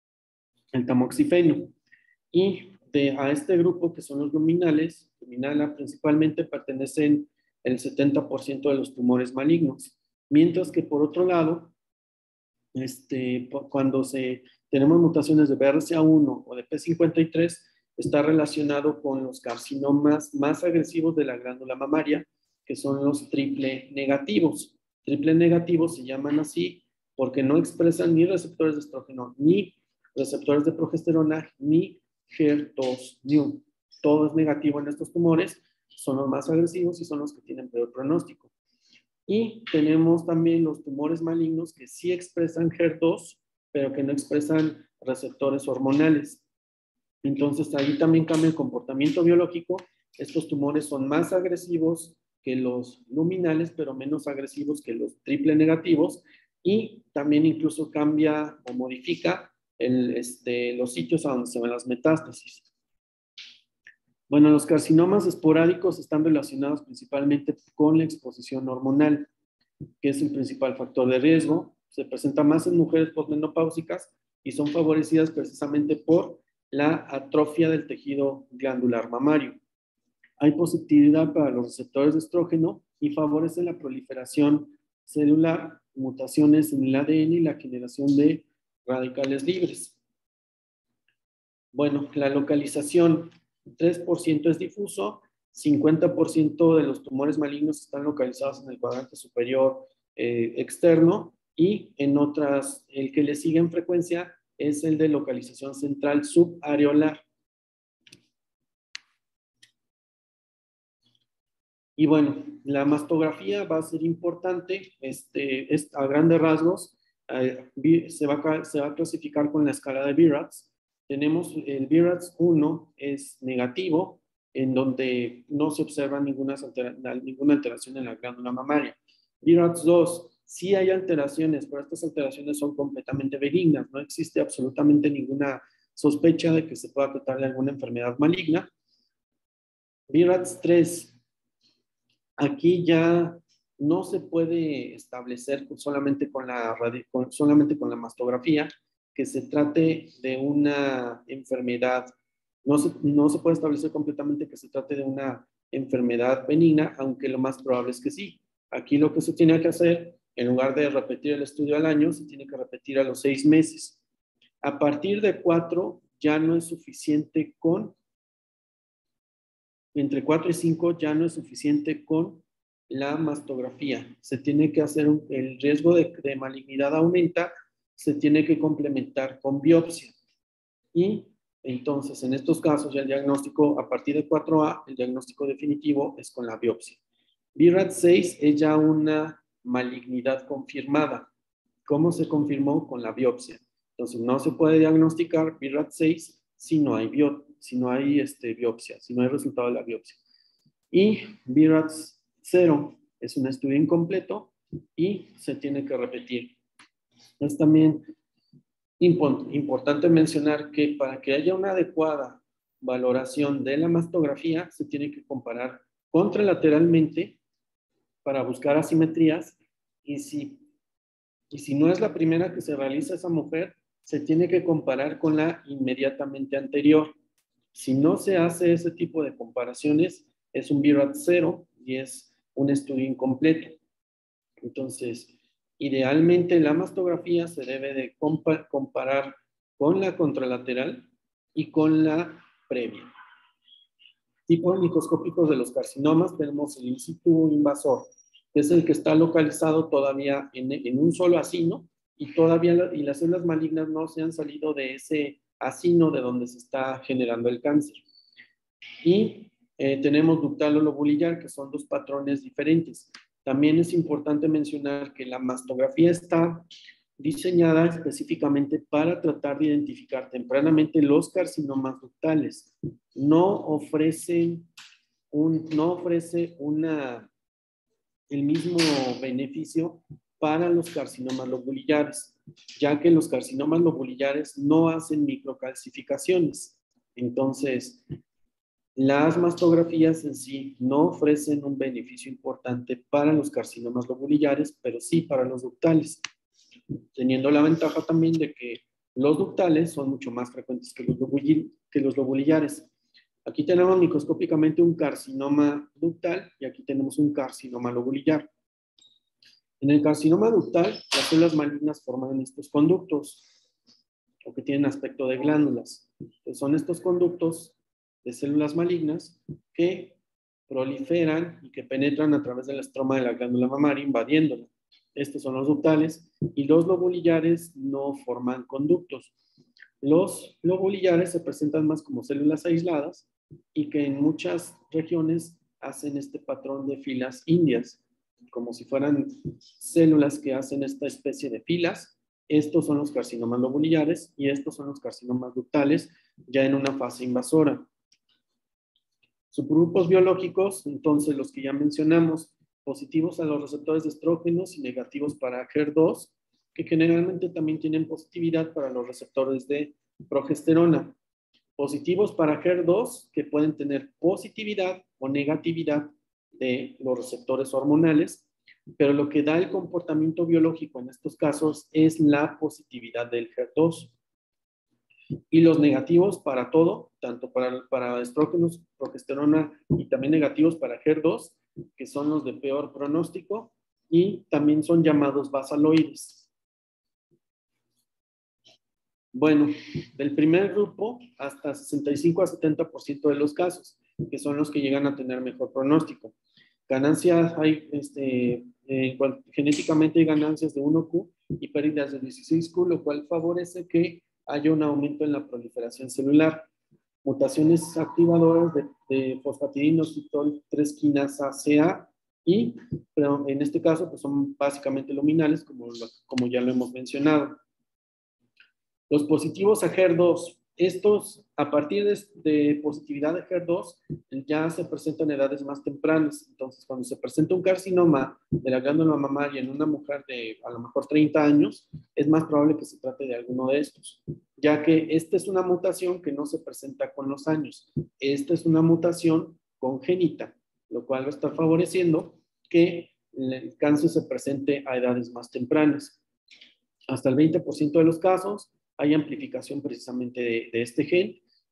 el tamoxifeno. Y de, a este grupo, que son los luminales, luminala principalmente pertenecen el setenta por ciento de los tumores malignos. Mientras que por otro lado, este, cuando se, tenemos mutaciones de B R C A uno o de P cincuenta y tres, está relacionado con los carcinomas más agresivos de la glándula mamaria, que son los triple negativos. Triple negativos se llaman así porque no expresan ni receptores de estrógeno, ni receptores de progesterona, ni H E R dos neu. Todo es negativo en estos tumores, son los más agresivos y son los que tienen peor pronóstico. Y tenemos también los tumores malignos que sí expresan H E R dos, pero que no expresan receptores hormonales. Entonces ahí también cambia el comportamiento biológico. Estos tumores son más agresivos que los luminales, pero menos agresivos que los triple negativos. Y también incluso cambia o modifica el, este, los sitios a donde se ven las metástasis. Bueno, los carcinomas esporádicos están relacionados principalmente con la exposición hormonal, que es el principal factor de riesgo. Se presenta más en mujeres posmenopáusicas y son favorecidas precisamente por la atrofia del tejido glandular mamario. Hay positividad para los receptores de estrógeno y favorecen la proliferación celular, mutaciones en el A D N y la generación de radicales libres. Bueno, la localización, tres por ciento es difuso, cincuenta por ciento de los tumores malignos están localizados en el cuadrante superior eh, externo y en otras, el que le sigue en frecuencia es el de localización central subareolar. Y bueno, la mastografía va a ser importante, este, es, a grandes rasgos, eh, se, va a, se va a clasificar con la escala de B I R A T S. Tenemos el B I R A T S uno es negativo, en donde no se observa ninguna, altera, ninguna alteración en la glándula mamaria. B I R A T S dos, sí hay alteraciones, pero estas alteraciones son completamente benignas, no existe absolutamente ninguna sospecha de que se pueda tratar de alguna enfermedad maligna. B I R A T S tres, aquí ya no se puede establecer solamente con la, con, solamente con la mastografía que se trate de una enfermedad No se, no se puede establecer completamente que se trate de una enfermedad benigna, aunque lo más probable es que sí. Aquí lo que se tiene que hacer, en lugar de repetir el estudio al año, se tiene que repetir a los seis meses. A partir de cuatro ya no es suficiente con, entre cuatro y cinco ya no es suficiente con la mastografía. Se tiene que hacer, un, el riesgo de, de malignidad aumenta, se tiene que complementar con biopsia. Y entonces, en estos casos, ya el diagnóstico a partir de cuatro A, el diagnóstico definitivo es con la biopsia. B R A T seis es ya una malignidad confirmada. ¿Cómo se confirmó? Con la biopsia. Entonces, no se puede diagnosticar B R A T seis si no hay, bio, si no hay este, biopsia, si no hay resultado de la biopsia. Y B R A T cero es un estudio incompleto y se tiene que repetir. Es también importante mencionar que para que haya una adecuada valoración de la mastografía, se tiene que comparar contralateralmente para buscar asimetrías y si, y si no es la primera que se realiza esa mujer, se tiene que comparar con la inmediatamente anterior. Si no se hace ese tipo de comparaciones, es un B R A T cero y es un estudio incompleto. Entonces, idealmente la mastografía se debe de compa comparar con la contralateral y con la previa. Tipos microscópicos de los carcinomas, tenemos el in situ invasor, que es el que está localizado todavía en, en un solo acino y todavía y las células malignas no se han salido de ese acino de donde se está generando el cáncer. Y eh, tenemos ductal o lobulillar, que son dos patrones diferentes. También es importante mencionar que la mastografía está diseñada específicamente para tratar de identificar tempranamente los carcinomas ductales. No ofrece, un, no ofrece una, el mismo beneficio para los carcinomas lobulillares, ya que los carcinomas lobulillares no hacen microcalcificaciones. Entonces, las mastografías en sí no ofrecen un beneficio importante para los carcinomas lobulillares, pero sí para los ductales, teniendo la ventaja también de que los ductales son mucho más frecuentes que los, que los lobulillares. Aquí tenemos microscópicamente un carcinoma ductal y aquí tenemos un carcinoma lobulillar. En el carcinoma ductal, las células malignas forman estos conductos, o que tienen aspecto de glándulas. Entonces, son estos conductos de células malignas que proliferan y que penetran a través del estroma de la glándula mamaria, invadiéndola. Estos son los ductales y los lobulillares no forman conductos. Los lobulillares se presentan más como células aisladas y que en muchas regiones hacen este patrón de filas indias, como si fueran células que hacen esta especie de filas. Estos son los carcinomas lobulillares y estos son los carcinomas ductales ya en una fase invasora. Subgrupos biológicos, entonces los que ya mencionamos, positivos a los receptores de estrógenos y negativos para H E R dos, que generalmente también tienen positividad para los receptores de progesterona. Positivos para H E R dos, que pueden tener positividad o negatividad de los receptores hormonales, pero lo que da el comportamiento biológico en estos casos es la positividad del H E R dos. Y los negativos para todo, tanto para, para estrógenos, progesterona y también negativos para H E R dos, que son los de peor pronóstico y también son llamados basaloides. Bueno, del primer grupo hasta sesenta y cinco a setenta por ciento de los casos, que son los que llegan a tener mejor pronóstico. Ganancias hay, este, eh, genéticamente hay ganancias de uno Q y pérdidas de dieciséis Q, lo cual favorece que haya un aumento en la proliferación celular. Mutaciones activadoras de, de fosfatidinoxitol tres quinasa C A y, pero en este caso, pues son básicamente luminales, como, lo, como ya lo hemos mencionado. Los positivos a H E R dos, estos a partir de, de positividad de H E R dos ya se presentan en edades más tempranas. Entonces, cuando se presenta un carcinoma de la glándula mamaria en una mujer de a lo mejor treinta años, es más probable que se trate de alguno de estos, ya que esta es una mutación que no se presenta con los años. Esta es una mutación congénita, lo cual va a estar favoreciendo que el cáncer se presente a edades más tempranas. Hasta el veinte por ciento de los casos hay amplificación precisamente de, de este gen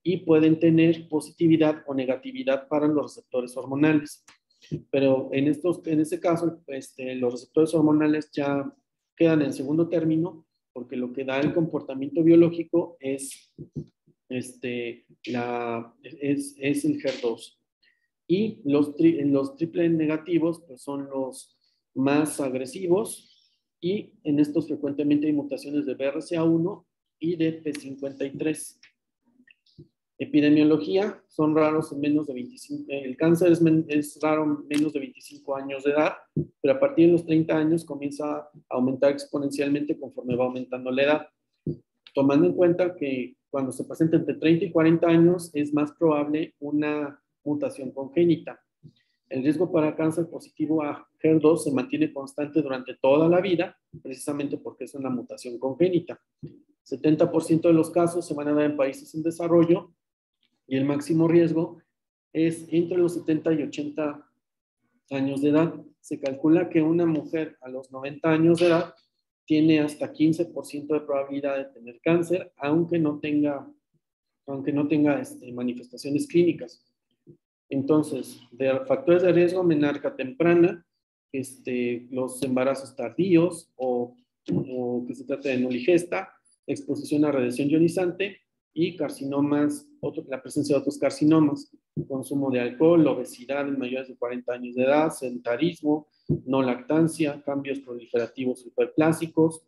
y pueden tener positividad o negatividad para los receptores hormonales. Pero en, estos, en este caso, este, los receptores hormonales ya quedan en segundo término, porque lo que da el comportamiento biológico es, este, la, es, es el H E R dos. Y los, tri, los triple negativos pues son los más agresivos, y en estos frecuentemente hay mutaciones de B R C A uno y de P cincuenta y tres. Epidemiología, son raros en menos de veinticinco, el cáncer es, es raro en menos de veinticinco años de edad, pero a partir de los treinta años comienza a aumentar exponencialmente conforme va aumentando la edad, tomando en cuenta que cuando se presenta entre treinta y cuarenta años es más probable una mutación congénita. El riesgo para cáncer positivo a H E R dos se mantiene constante durante toda la vida, precisamente porque es una mutación congénita. setenta por ciento de los casos se van a dar en países en desarrollo, y el máximo riesgo es entre los setenta y ochenta años de edad. Se calcula que una mujer a los noventa años de edad tiene hasta quince por ciento de probabilidad de tener cáncer, aunque no tenga, aunque no tenga este, manifestaciones clínicas. Entonces, de factores de riesgo: menarca temprana, este, los embarazos tardíos o, o que se trate de nuligesta, exposición a radiación ionizante y carcinomas, otro, la presencia de otros carcinomas, consumo de alcohol, obesidad en mayores de cuarenta años de edad, sedentarismo, no lactancia, cambios proliferativos hiperplásicos.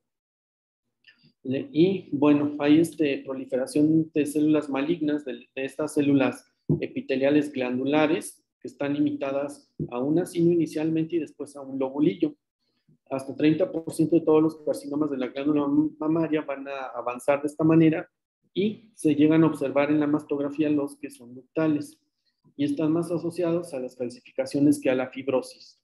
Y bueno, hay este, proliferación de células malignas, de, de estas células epiteliales glandulares, que están limitadas a un acino inicialmente y después a un lobulillo. Hasta treinta por ciento de todos los carcinomas de la glándula mamaria van a avanzar de esta manera, y se llegan a observar en la mastografía los que son ductales, y están más asociados a las calcificaciones que a la fibrosis.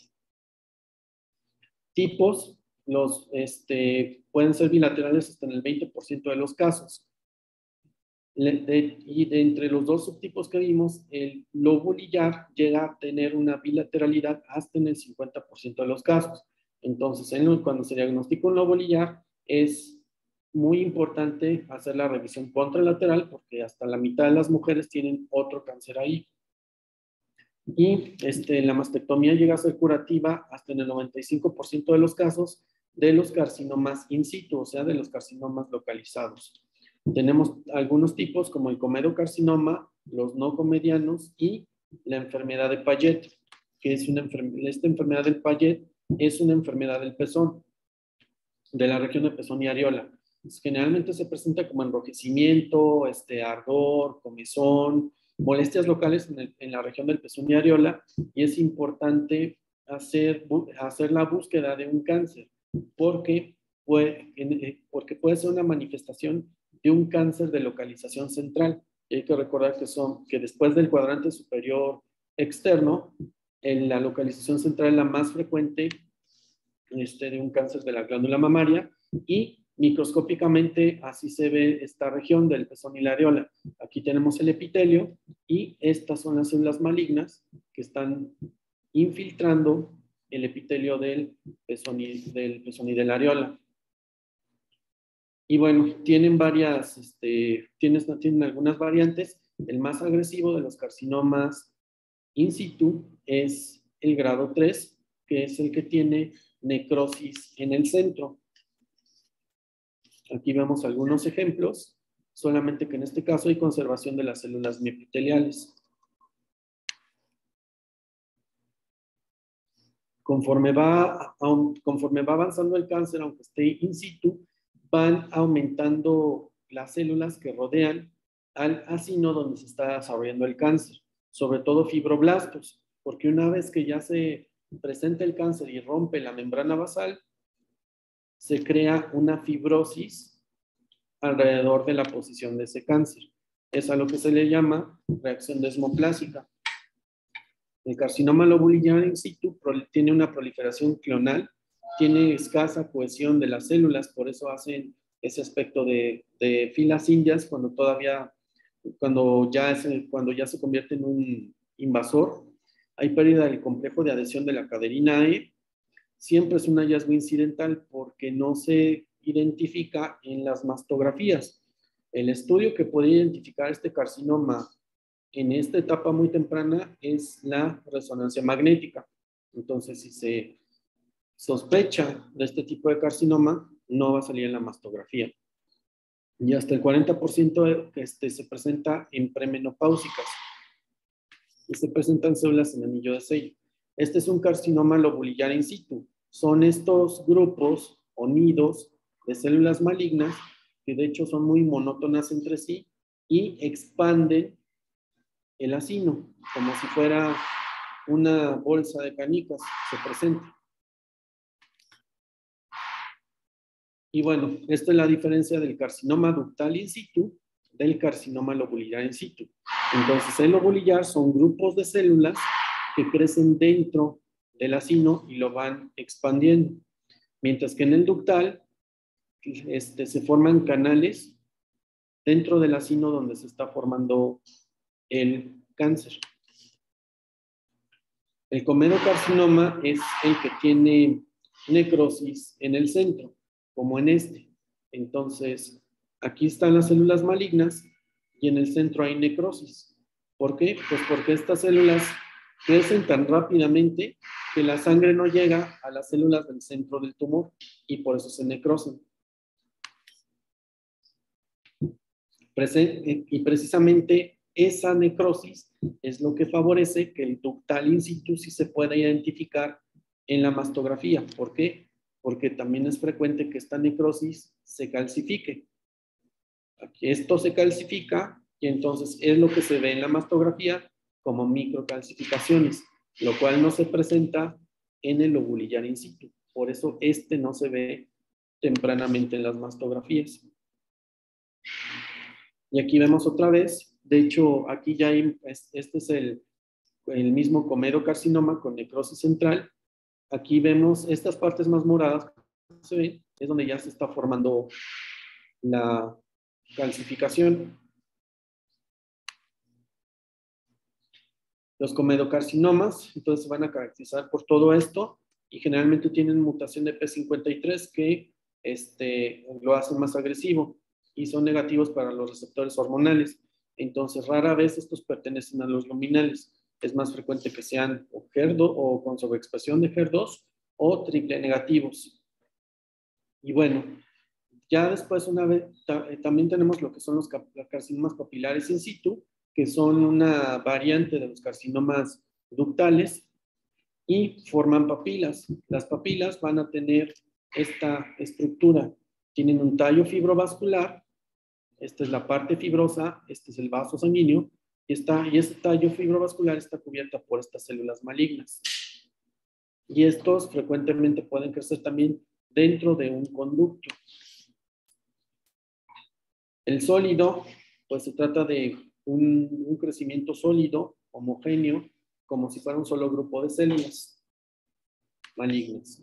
Tipos: los, este, pueden ser bilaterales hasta en el veinte por ciento de los casos. De, y de entre los dos subtipos que vimos, el lobulillar llega a tener una bilateralidad hasta en el cincuenta por ciento de los casos. Entonces, en, cuando se diagnostica un lobulillar, es muy importante hacer la revisión contralateral, porque hasta la mitad de las mujeres tienen otro cáncer ahí. Y este, la mastectomía llega a ser curativa hasta en el noventa y cinco por ciento de los casos de los carcinomas in situ, o sea, de los carcinomas localizados. Tenemos algunos tipos como el comedocarcinoma, los no comedianos y la enfermedad de Payet, que es una enfermedad, esta enfermedad del Payet es una enfermedad del pezón, de la región de pezón y areola. Pues, generalmente se presenta como enrojecimiento, este, ardor, comezón, molestias locales en, el, en la región del pezón y areola, y es importante hacer, hacer la búsqueda de un cáncer, porque puede, porque puede ser una manifestación de un cáncer de localización central. Y hay que recordar que, son, que después del cuadrante superior externo, en la localización central es la más frecuente este, de un cáncer de la glándula mamaria, y microscópicamente así se ve esta región del pezón y la areola. Aquí tenemos el epitelio, y estas son las células malignas que están infiltrando el epitelio del pezón y, del pezón y de la areola. Y bueno, tienen varias, este, tienen, tienen algunas variantes. El más agresivo de los carcinomas in situ es el grado tres, que es el que tiene necrosis en el centro. Aquí vemos algunos ejemplos, solamente que en este caso hay conservación de las células miopiteliales. Conforme va, conforme va avanzando el cáncer, aunque esté in situ, van aumentando las células que rodean al acino donde se está desarrollando el cáncer, sobre todo fibroblastos, porque una vez que ya se presenta el cáncer y rompe la membrana basal, se crea una fibrosis alrededor de la posición de ese cáncer. Es a lo que se le llama reacción desmoplásica. El carcinoma lobulillar in situ tiene una proliferación clonal, tiene escasa cohesión de las células, por eso hacen ese aspecto de, de filas indias cuando todavía, cuando ya, es, cuando ya se convierte en un invasor. Hay pérdida del complejo de adhesión de la caderina E. Siempre es un hallazgo incidental porque no se identifica en las mastografías. El estudio que puede identificar este carcinoma en esta etapa muy temprana es la resonancia magnética. Entonces, si se sospecha de este tipo de carcinoma, no va a salir en la mastografía. Y hasta el cuarenta por ciento este, se presenta en premenopáusicas y se presentan células en anillo de sello. Este es un carcinoma lobulillar in situ. Son estos grupos o nidos de células malignas que de hecho son muy monótonas entre sí y expanden el acino, como si fuera una bolsa de canicas, se presenta. Y bueno, esta es la diferencia del carcinoma ductal in situ del carcinoma lobulillar in situ. Entonces, el lobulillar son grupos de células que crecen dentro del acino y lo van expandiendo. Mientras que en el ductal este, se forman canales dentro del acino donde se está formando el cáncer. El comedocarcinoma es el que tiene necrosis en el centro, como en este. Entonces, aquí están las células malignas y en el centro hay necrosis. ¿Por qué? Pues porque estas células crecen tan rápidamente que la sangre no llega a las células del centro del tumor y por eso se necrosan. Y precisamente esa necrosis es lo que favorece que el ductal in situ sí se pueda identificar en la mastografía. ¿Por qué? Porque también es frecuente que esta necrosis se calcifique. Aquí esto se calcifica y entonces es lo que se ve en la mastografía como microcalcificaciones, lo cual no se presenta en el lobulillar in situ. Por eso este no se ve tempranamente en las mastografías. Y aquí vemos otra vez, de hecho, aquí ya hay, este es el, el mismo comedocarcinoma con necrosis central. Aquí vemos estas partes más moradas, se ven, es donde ya se está formando la calcificación. Los comedocarcinomas, entonces, se van a caracterizar por todo esto y generalmente tienen mutación de P cincuenta y tres que este, lo hacen más agresivo y son negativos para los receptores hormonales. Entonces, rara vez estos pertenecen a los luminales. Es más frecuente que sean o H E R dos o con sobreexpresión de H E R dos o triple negativos. Y bueno, ya después una vez, también tenemos lo que son los carcinomas papilares in situ, que son una variante de los carcinomas ductales y forman papilas. Las papilas van a tener esta estructura. Tienen un tallo fibrovascular, esta es la parte fibrosa, este es el vaso sanguíneo, y, está, y este tallo fibrovascular está cubierta por estas células malignas. Y estos frecuentemente pueden crecer también dentro de un conducto. El sólido, pues se trata de un, un crecimiento sólido, homogéneo, como si fuera un solo grupo de células malignas.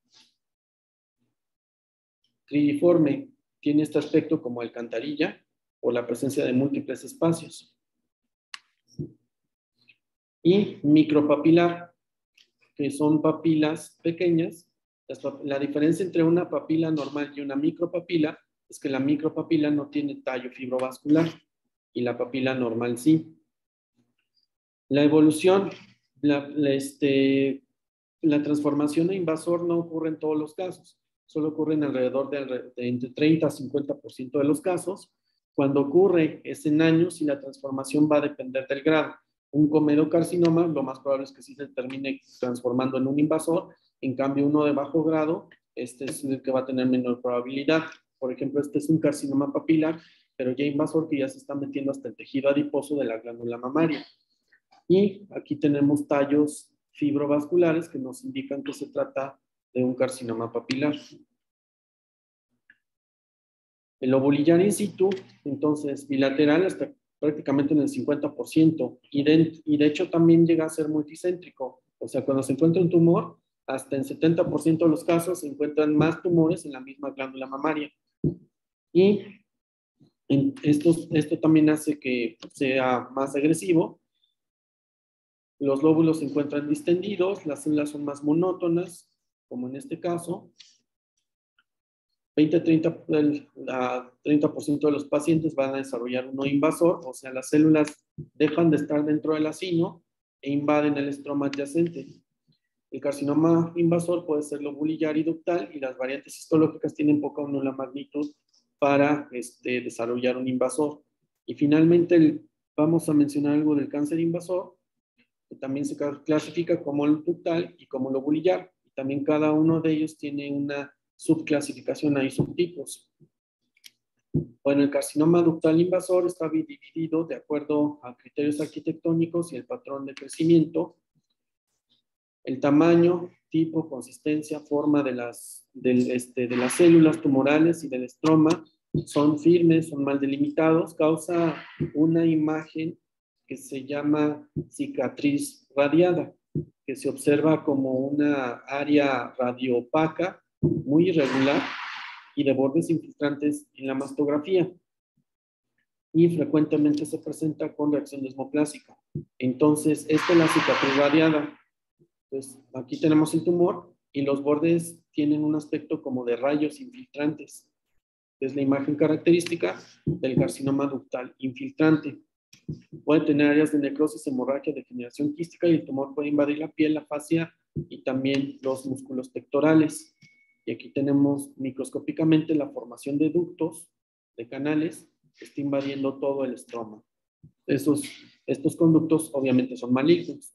Tridiforme, tiene este aspecto como alcantarilla por la presencia de múltiples espacios. Y micropapilar, que son papilas pequeñas. La diferencia entre una papila normal y una micropapila es que la micropapila no tiene tallo fibrovascular y la papila normal sí. La evolución, la, la, este, la transformación a invasor no ocurre en todos los casos, solo ocurre en alrededor de, de entre treinta a cincuenta por ciento de los casos. Cuando ocurre es en años y la transformación va a depender del grado. Un comedocarcinoma, lo más probable es que sí se termine transformando en un invasor, en cambio uno de bajo grado, este es el que va a tener menor probabilidad. Por ejemplo, este es un carcinoma papilar, pero ya invasor que ya se está metiendo hasta el tejido adiposo de la glándula mamaria. Y aquí tenemos tallos fibrovasculares que nos indican que se trata de un carcinoma papilar. El lobulillar in situ, entonces, bilateral hasta prácticamente en el cincuenta por ciento y de, y de hecho también llega a ser multicéntrico. O sea, cuando se encuentra un tumor, hasta en setenta por ciento de los casos se encuentran más tumores en la misma glándula mamaria. Y esto, esto también hace que sea más agresivo. Los lóbulos se encuentran distendidos, las células son más monótonas, como en este caso, veinte a treinta por ciento de los pacientes van a desarrollar un no invasor, o sea, las células dejan de estar dentro del acino e invaden el estroma adyacente. El carcinoma invasor puede ser lobulillar y ductal, y las variantes histológicas tienen poca o nula magnitud para este, desarrollar un invasor. Y finalmente el, vamos a mencionar algo del cáncer invasor, que también se clasifica como el ductal y como lobulillar. Y también cada uno de ellos tiene una subclasificación, hay subtipos. Bueno, el carcinoma ductal invasor está dividido de acuerdo a criterios arquitectónicos y el patrón de crecimiento. El tamaño, tipo, consistencia, forma de las, del, este, de las células tumorales y del estroma son firmes, son mal delimitados, causa una imagen que se llama cicatriz radiada, que se observa como una área radioopaca muy irregular y de bordes infiltrantes en la mastografía. Y frecuentemente se presenta con reacción desmoplásica. Entonces, esta es la cicatriz radiada. Pues aquí tenemos el tumor y los bordes tienen un aspecto como de rayos infiltrantes. Es la imagen característica del carcinoma ductal infiltrante. Puede tener áreas de necrosis, hemorragia, degeneración quística, y el tumor puede invadir la piel, la fascia y también los músculos pectorales. Y aquí tenemos microscópicamente la formación de ductos, de canales, que está invadiendo todo el estroma. Esos, estos conductos obviamente son malignos.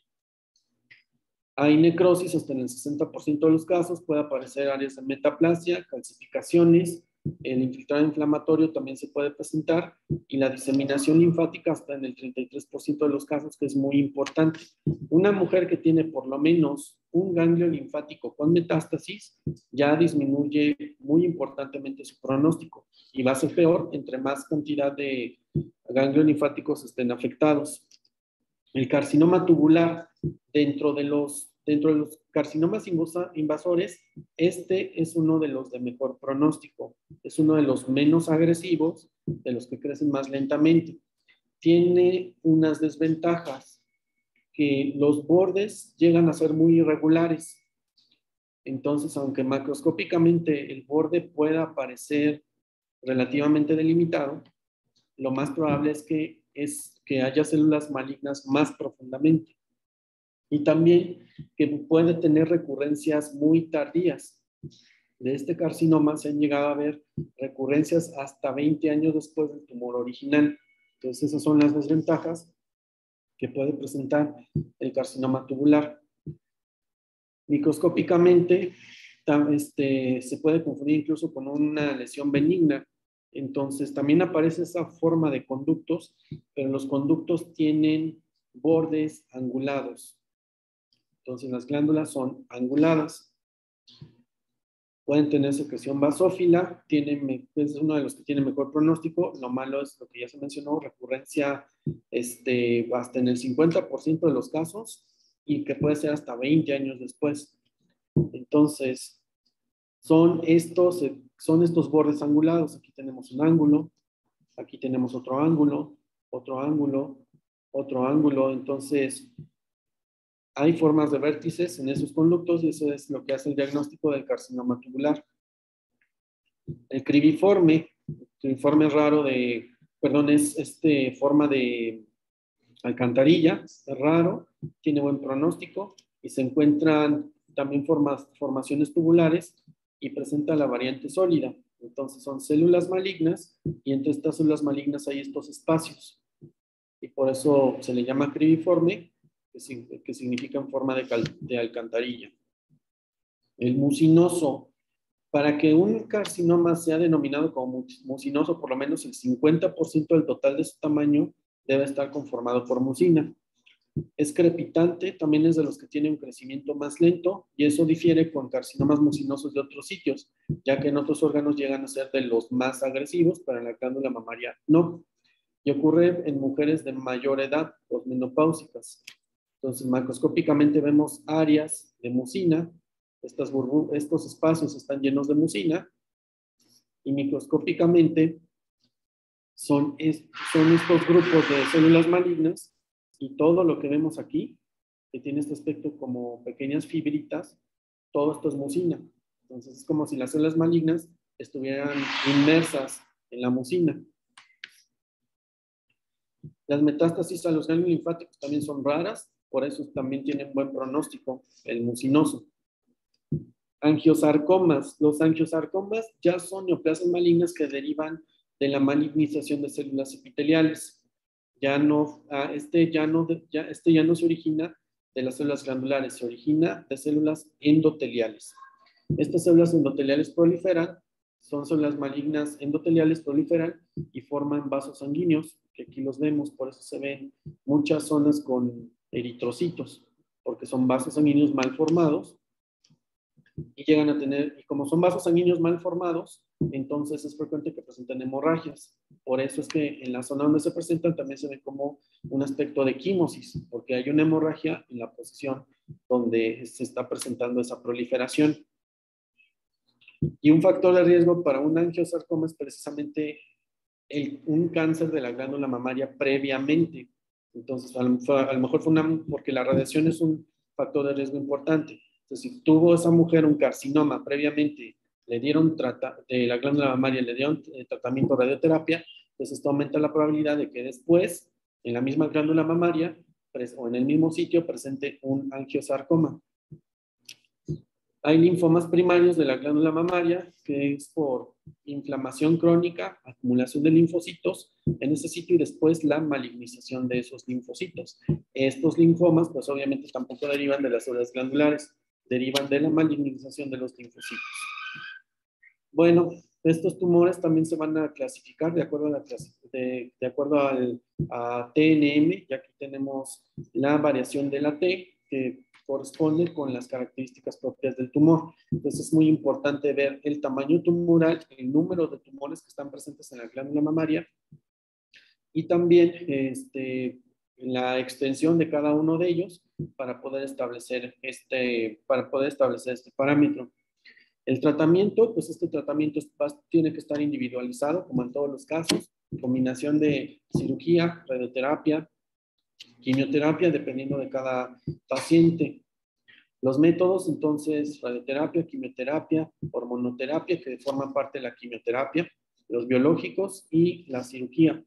Hay necrosis hasta en el sesenta por ciento de los casos, puede aparecer áreas de metaplasia, calcificaciones, el infiltrado inflamatorio también se puede presentar, y la diseminación linfática hasta en el treinta y tres por ciento de los casos, que es muy importante. Una mujer que tiene por lo menos un ganglio linfático con metástasis ya disminuye muy importantemente su pronóstico, y va a ser peor entre más cantidad de ganglios linfáticos estén afectados. El carcinoma tubular, dentro de los, dentro de los carcinomas invasores, este es uno de los de mejor pronóstico. Es uno de los menos agresivos, de los que crecen más lentamente. Tiene unas desventajas, que los bordes llegan a ser muy irregulares. Entonces, aunque macroscópicamente el borde pueda parecer relativamente delimitado, lo más probable es que, es que haya células malignas más profundamente. Y también que puede tener recurrencias muy tardías. De este carcinoma se han llegado a ver recurrencias hasta veinte años después del tumor original. Entonces, esas son las desventajas que puede presentar el carcinoma tubular. Microscópicamente, este, se puede confundir incluso con una lesión benigna. Entonces, también aparece esa forma de conductos, pero los conductos tienen bordes angulados. Entonces, las glándulas son anguladas. Pueden tener secreción basófila, tienen, es uno de los que tiene mejor pronóstico. Lo malo es lo que ya se mencionó, recurrencia este, hasta en el cincuenta por ciento de los casos, y que puede ser hasta veinte años después. Entonces, son estos, son estos bordes angulados. Aquí tenemos un ángulo, aquí tenemos otro ángulo, otro ángulo, otro ángulo. Entonces, hay formas de vértices en esos conductos, y eso es lo que hace el diagnóstico del carcinoma tubular. El cribiforme, el cribiforme raro de, perdón, es este forma de alcantarilla, es raro, tiene buen pronóstico, y se encuentran también formas, formaciones tubulares, y presenta la variante sólida. Entonces son células malignas, y entre estas células malignas hay estos espacios, y por eso se le llama cribiforme, que, que significa en forma de, cal, de alcantarilla. El mucinoso, para que un carcinoma sea denominado como mucinoso, por lo menos el cincuenta por ciento del total de su tamaño debe estar conformado por mucina. Es crepitante, también es de los que tienen un crecimiento más lento, y eso difiere con carcinomas mucinosos de otros sitios, ya que en otros órganos llegan a ser de los más agresivos, pero en la glándula mamaria no. Y ocurre en mujeres de mayor edad, posmenopáusicas. Entonces, macroscópicamente vemos áreas de mucina. Estas estos espacios están llenos de mucina, y microscópicamente son, es, son estos grupos de células malignas, y todo lo que vemos aquí, que tiene este aspecto como pequeñas fibritas, todo esto es mucina. Entonces es como si las células malignas estuvieran inmersas en la mucina. Las metástasis a los ganglios linfáticos también son raras, por eso también tienen buen pronóstico el mucinoso. Angiosarcomas. Los angiosarcomas ya son neoplasias malignas que derivan de la malignización de células epiteliales. Ya no, este, ya no, ya, este ya no se origina de las células glandulares, se origina de células endoteliales. Estas células endoteliales proliferan, son células malignas endoteliales, proliferan y forman vasos sanguíneos, que aquí los vemos, por eso se ven muchas zonas con eritrocitos, porque son vasos sanguíneos mal formados y llegan a tener, y como son vasos sanguíneos mal formados, entonces es frecuente que presenten hemorragias. Por eso es que en la zona donde se presentan también se ve como un aspecto de quimosis, porque hay una hemorragia en la posición donde se está presentando esa proliferación. Y un factor de riesgo para un angiosarcoma es precisamente el, un cáncer de la glándula mamaria previamente. Entonces, a lo, a lo mejor fue una, porque la radiación es un factor de riesgo importante. Entonces, si tuvo esa mujer un carcinoma previamente, le dieron trata, de la glándula mamaria, le dieron eh, tratamiento de radioterapia, pues esto aumenta la probabilidad de que después, en la misma glándula mamaria, o en el mismo sitio, presente un angiosarcoma. Hay linfomas primarios de la glándula mamaria, que es por inflamación crónica, acumulación de linfocitos en ese sitio y después la malignización de esos linfocitos. Estos linfomas, pues obviamente tampoco derivan de las células glandulares, derivan de la malignización de los linfocitos. Bueno, estos tumores también se van a clasificar de acuerdo, a la de, de acuerdo al a T N M, y aquí tenemos la variación de la T, que corresponde con las características propias del tumor. Entonces es muy importante ver el tamaño tumoral, el número de tumores que están presentes en la glándula mamaria y también este, la extensión de cada uno de ellos para poder establecer este, para poder establecer este parámetro. El tratamiento, pues este tratamiento tiene que estar individualizado, como en todos los casos, combinación de cirugía, radioterapia, quimioterapia, dependiendo de cada paciente. Los métodos, entonces, radioterapia, quimioterapia, hormonoterapia, que forman parte de la quimioterapia, los biológicos y la cirugía.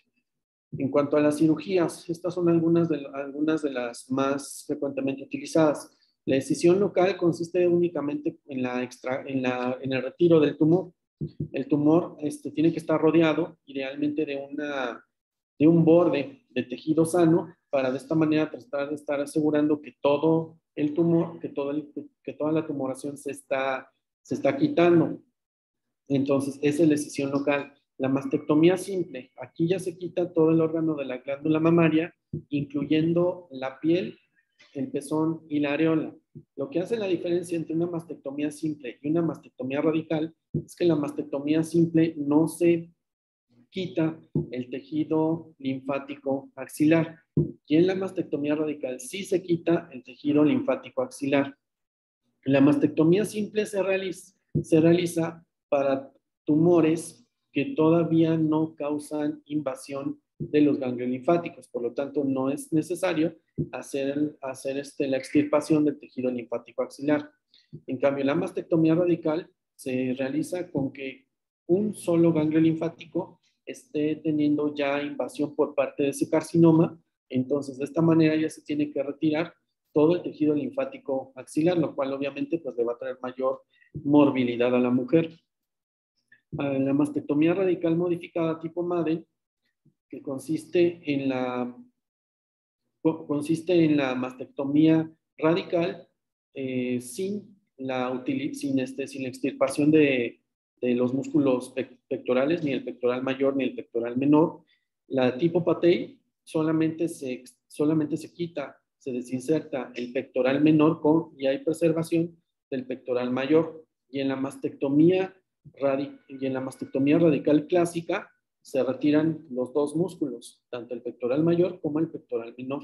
En cuanto a las cirugías, estas son algunas de, algunas de las más frecuentemente utilizadas. La excisión local consiste únicamente en, la extra, en, la, en el retiro del tumor. El tumor este, tiene que estar rodeado, idealmente, de, una, de un borde de tejido sano, para de esta manera tratar de estar asegurando que todo el tumor, que, todo el, que toda la tumoración se está, se está quitando. Entonces, esa es la excisión local. La mastectomía simple, aquí ya se quita todo el órgano de la glándula mamaria, incluyendo la piel, el pezón y la areola. Lo que hace la diferencia entre una mastectomía simple y una mastectomía radical es que la mastectomía simple no se quita el tejido linfático axilar y en la mastectomía radical sí se quita el tejido linfático axilar. La mastectomía simple se realiza, se realiza para tumores que todavía no causan invasión de los ganglios linfáticos, por lo tanto no es necesario hacer, hacer este, la extirpación del tejido linfático axilar. En cambio, la mastectomía radical se realiza con que un solo ganglio linfático esté teniendo ya invasión por parte de ese carcinoma, entonces de esta manera ya se tiene que retirar todo el tejido linfático axilar, lo cual obviamente pues le va a traer mayor morbilidad a la mujer. La mastectomía radical modificada tipo Madden, que consiste en la, consiste en la mastectomía radical eh, sin, la, sin, este, sin la extirpación de, de los músculos pectorales, ni el pectoral mayor ni el pectoral menor. La tipo Patey solamente se, solamente se quita, se desinserta el pectoral menor con, y hay preservación del pectoral mayor. Y en la mastectomía y en la mastectomía radical clásica se retiran los dos músculos, tanto el pectoral mayor como el pectoral menor.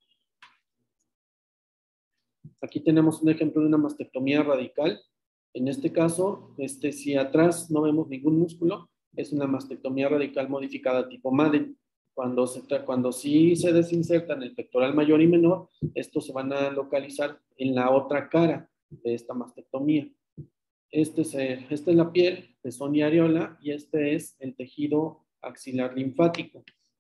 Aquí tenemos un ejemplo de una mastectomía radical. En este caso, este, si atrás no vemos ningún músculo, es una mastectomía radical modificada tipo Madden. Cuando, se, cuando sí se desinsertan el pectoral mayor y menor, estos se van a localizar en la otra cara de esta mastectomía. Este es, esta es la piel, pezón y areola, y este es el tejido axilar linfático.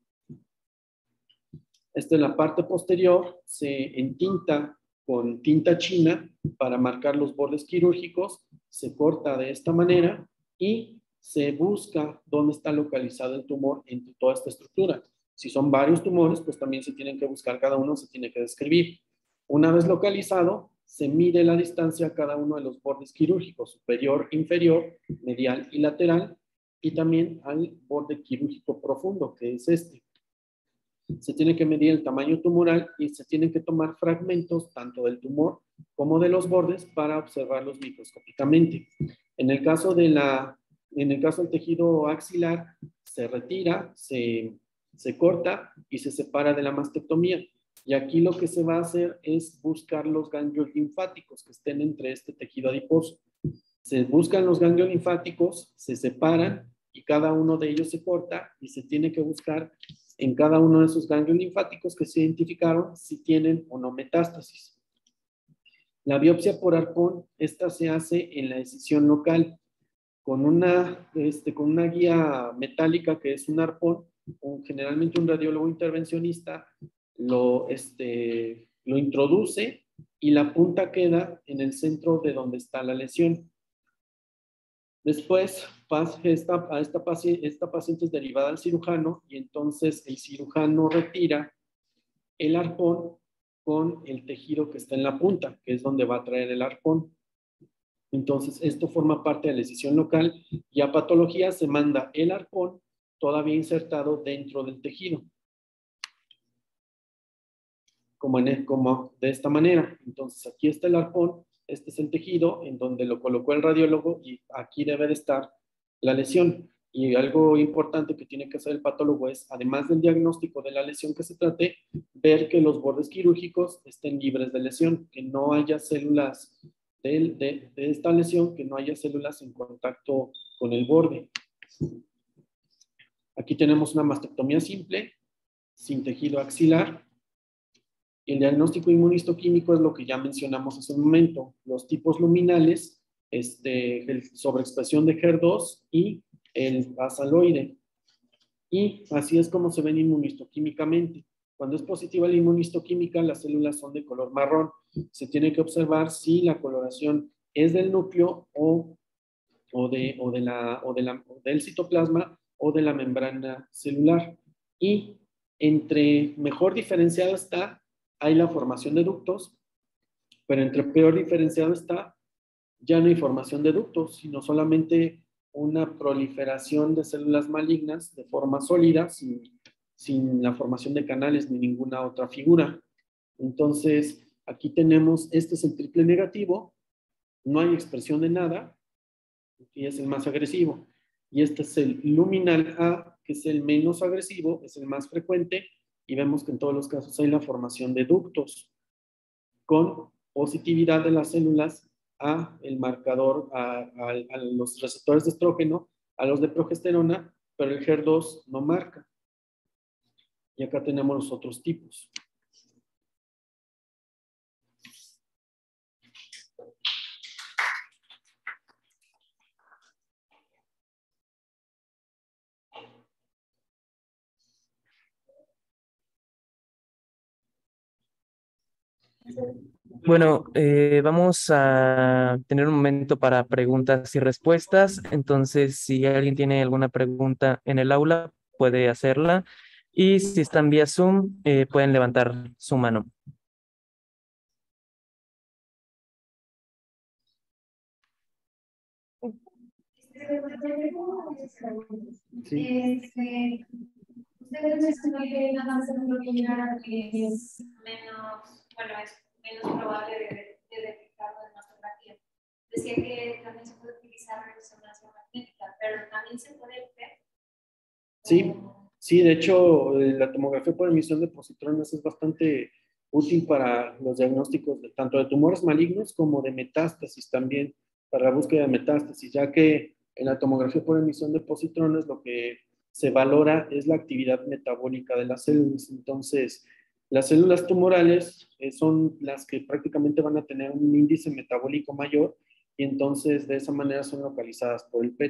Esta en la parte posterior se entinta con tinta china para marcar los bordes quirúrgicos, se corta de esta manera y se busca dónde está localizado el tumor entre toda esta estructura. Si son varios tumores, pues también se tienen que buscar, cada uno se tiene que describir. Una vez localizado, se mide la distancia a cada uno de los bordes quirúrgicos, superior, inferior, medial y lateral, y también al borde quirúrgico profundo, que es este. Se tiene que medir el tamaño tumoral y se tienen que tomar fragmentos tanto del tumor como de los bordes para observarlos microscópicamente. En el caso, de la, en el caso del tejido axilar, se retira, se, se corta y se separa de la mastectomía. Y aquí lo que se va a hacer es buscar los ganglios linfáticos que estén entre este tejido adiposo. Se buscan los ganglios linfáticos, se separan y cada uno de ellos se corta y se tiene que buscar en cada uno de esos ganglios linfáticos que se identificaron si tienen o no metástasis. La biopsia por arpón, esta se hace en la decisión local con una, este, con una guía metálica que es un arpón, un, generalmente un radiólogo intervencionista lo, este, lo introduce y la punta queda en el centro de donde está la lesión. Después, esta, a esta, paciente, esta paciente es derivada al cirujano y entonces el cirujano retira el arpón con el tejido que está en la punta, que es donde va a traer el arpón. Entonces, esto forma parte de la decisión local y a patología se manda el arpón todavía insertado dentro del tejido. Como, en el, como de esta manera. Entonces, aquí está el arpón. Este es el tejido en donde lo colocó el radiólogo y aquí debe de estar la lesión. Y algo importante que tiene que hacer el patólogo es, además del diagnóstico de la lesión que se trate, ver que los bordes quirúrgicos estén libres de lesión, que no haya células de, de, de esta lesión, que no haya células en contacto con el borde. Aquí tenemos una mastectomía simple, sin tejido axilar. El diagnóstico inmunistoquímico es lo que ya mencionamos hace un momento, los tipos luminales, este, el sobreexpresión de H E R dos y el basaloide. Y así es como se ven inmunistoquímicamente. Cuando es positiva la inmunistoquímica, las células son de color marrón. Se tiene que observar si la coloración es del núcleo o, o, de, o, de la, o, de la, o del citoplasma o de la membrana celular. Y entre mejor diferenciado está, hay la formación de ductos, pero entre peor diferenciado está, ya no hay formación de ductos, sino solamente una proliferación de células malignas de forma sólida, sin, sin la formación de canales ni ninguna otra figura. Entonces, aquí tenemos, este es el triple negativo, no hay expresión de nada, y es el más agresivo. Y este es el luminal A, que es el menos agresivo, es el más frecuente, y vemos que en todos los casos hay la formación de ductos con positividad de las células a el marcador, a, a, a los receptores de estrógeno, a los de progesterona, pero el H E R dos no marca. Y acá tenemos los otros tipos. Bueno, eh, vamos a tener un momento para preguntas y respuestas. Entonces, si alguien tiene alguna pregunta en el aula, puede hacerla. Y si están vía Zoom, eh, pueden levantar su mano. Sí. Este, ustedes mencionó que la mastectomía es menos, bueno, es menos probable de, de detectarlo en mastografía. Decía que también se puede utilizar resonancia magnética, pero también se puede ver. Sí, sí, de hecho, la tomografía por emisión de positrones es bastante útil para los diagnósticos de, tanto de tumores malignos como de metástasis también, para la búsqueda de metástasis, ya que en la tomografía por emisión de positrones lo que se valora es la actividad metabólica de las células. Entonces, las células tumorales eh, son las que prácticamente van a tener un índice metabólico mayor y entonces de esa manera son localizadas por el P E T.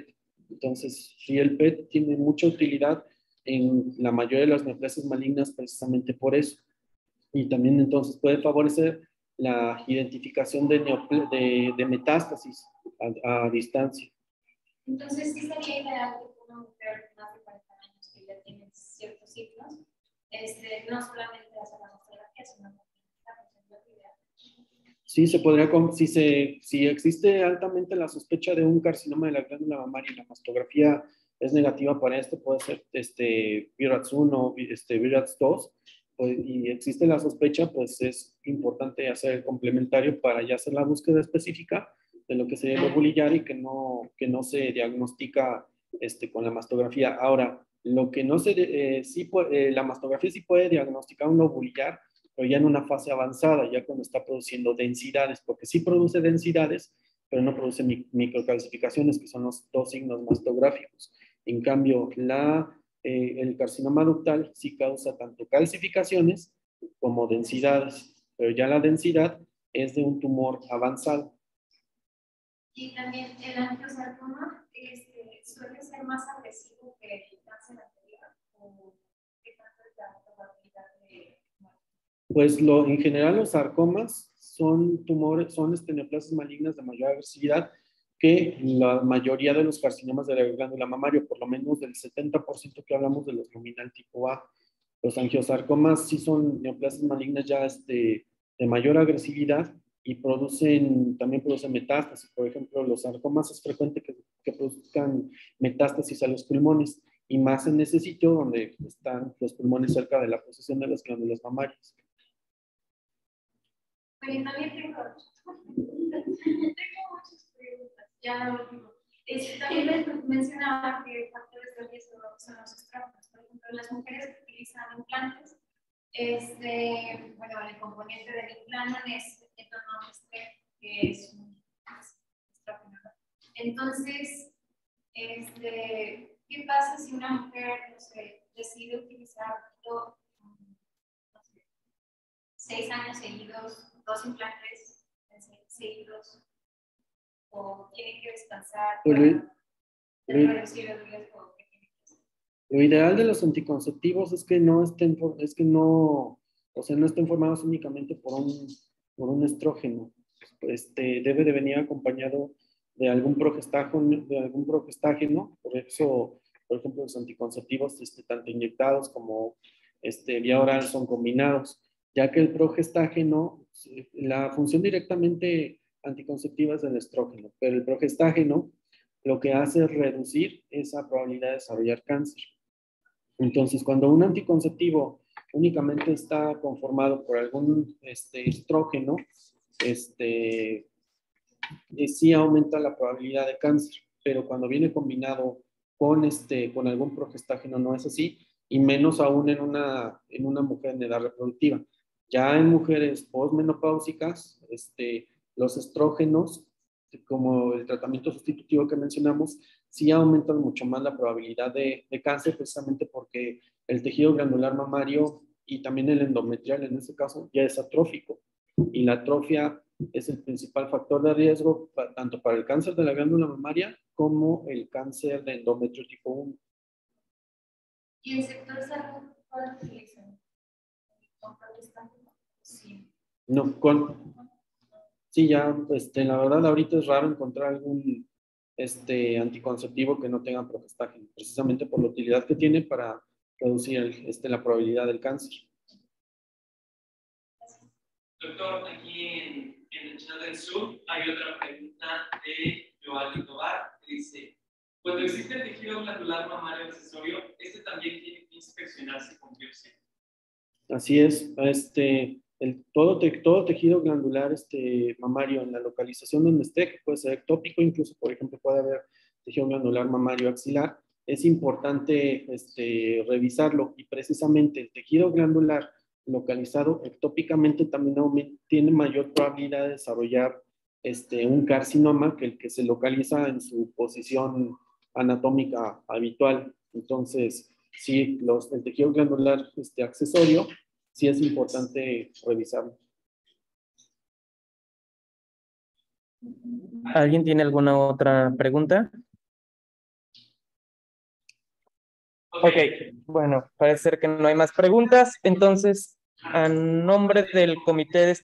Entonces, sí, el P E T tiene mucha utilidad en la mayoría de las neoplasias malignas precisamente por eso. Y también entonces puede favorecer la identificación de, de, de metástasis a, a distancia. Entonces, sí sería ideal que una mujer más de cuarenta años que ya tiene ciertos signos, este, no solamente hace la mastografía, sino también la mastografía. Sí, se podría, si, se, si existe altamente la sospecha de un carcinoma de la glándula mamaria y la mastografía es negativa para este, puede ser este, B R A T S uno, este, B R A T S dos, pues, y existe la sospecha, pues es importante hacer el complementario para ya hacer la búsqueda específica de lo que sería el ovulillar y que no, que no se diagnostica este, con la mastografía. Ahora, lo que no se, eh, sí, eh, la mastografía sí puede diagnosticar un ovulillar, pero ya en una fase avanzada, ya cuando está produciendo densidades, porque sí produce densidades, pero no produce microcalcificaciones, que son los dos signos mastográficos. En cambio, la, eh, el carcinoma ductal sí causa tanto calcificaciones como densidades, pero ya la densidad es de un tumor avanzado. Y también el angiosarcoma este, suele ser más agresivo que el cáncer anterior, o qué tanto es la probabilidad de muerte. Pues lo, en general los sarcomas son tumores, son este, neoplasias malignas de mayor agresividad que la mayoría de los carcinomas de la glándula mamaria, por lo menos del setenta por ciento que hablamos de los luminal tipo A. Los angiosarcomas sí son neoplasias malignas ya este, de mayor agresividad y producen, también producen metástasis. Por ejemplo, los sarcomas es frecuente que, que produzcan metástasis a los pulmones y más en ese sitio donde están los pulmones cerca de la posición de las glándulas mamarias. Pero también tengo, tengo muchas preguntas. Ya lo último. Es, también les mencionaba que factores de riesgo son los estrógenos. Por ejemplo, las mujeres que utilizan implantes, este, bueno, el componente del implante es etonogestrel, que es un estrógeno. Entonces, este, ¿qué pasa si una mujer no sé, decide utilizar no sé, seis años seguidos, dos implantes seguidos, o tiene que descansar para reducir el riesgo que tiene que hacer? Lo ideal de los anticonceptivos es que no estén, es que no, o sea, no estén formados únicamente por un, por un estrógeno. Este, debe de venir acompañado de algún progestágeno, de algún progestágeno. Por eso, por ejemplo, los anticonceptivos, este, tanto inyectados como este, vía oral, son combinados, ya que el progestágeno, la función directamente anticonceptiva es del estrógeno, pero el progestágeno lo que hace es reducir esa probabilidad de desarrollar cáncer. Entonces, cuando un anticonceptivo únicamente está conformado por algún este, estrógeno, este, eh, sí aumenta la probabilidad de cáncer, pero cuando viene combinado con, este, con algún progestágeno no es así, y menos aún en una, en una mujer en edad reproductiva. Ya en mujeres postmenopáusicas, este, los estrógenos, como el tratamiento sustitutivo que mencionamos, sí aumentan mucho más la probabilidad de, de cáncer, precisamente porque el tejido glandular mamario y también el endometrial en este caso ya es atrófico, y la atrofia es el principal factor de riesgo tanto para el cáncer de la glándula mamaria como el cáncer de endometrio tipo uno. ¿Y el sector salud cuál utilizan? ¿Con progestágeno? Sí. No, con... Sí, ya, este, la verdad ahorita es raro encontrar algún este, anticonceptivo que no tenga progestágeno, precisamente por la utilidad que tiene para reducir el, este, la probabilidad del cáncer. Doctor, aquí en, en el chat del Zoom hay otra pregunta de Joali Tobar que dice: cuando existe tejido glandular mamario accesorio, ¿este también tiene que inspeccionarse con biopsia? Así es, este, el, todo, te, todo tejido glandular este, mamario en la localización donde esté, que puede ser ectópico, incluso por ejemplo puede haber tejido glandular mamario axilar, es importante este, revisarlo, y precisamente el tejido glandular localizado ectópicamente también tiene mayor probabilidad de desarrollar este, un carcinoma que el que se localiza en su posición anatómica habitual. Entonces, sí, los, el tejido glandular este, accesorio, sí es importante revisarlo. ¿Alguien tiene alguna otra pregunta? Ok, bueno, parece ser que no hay más preguntas. Entonces, a nombre del comité de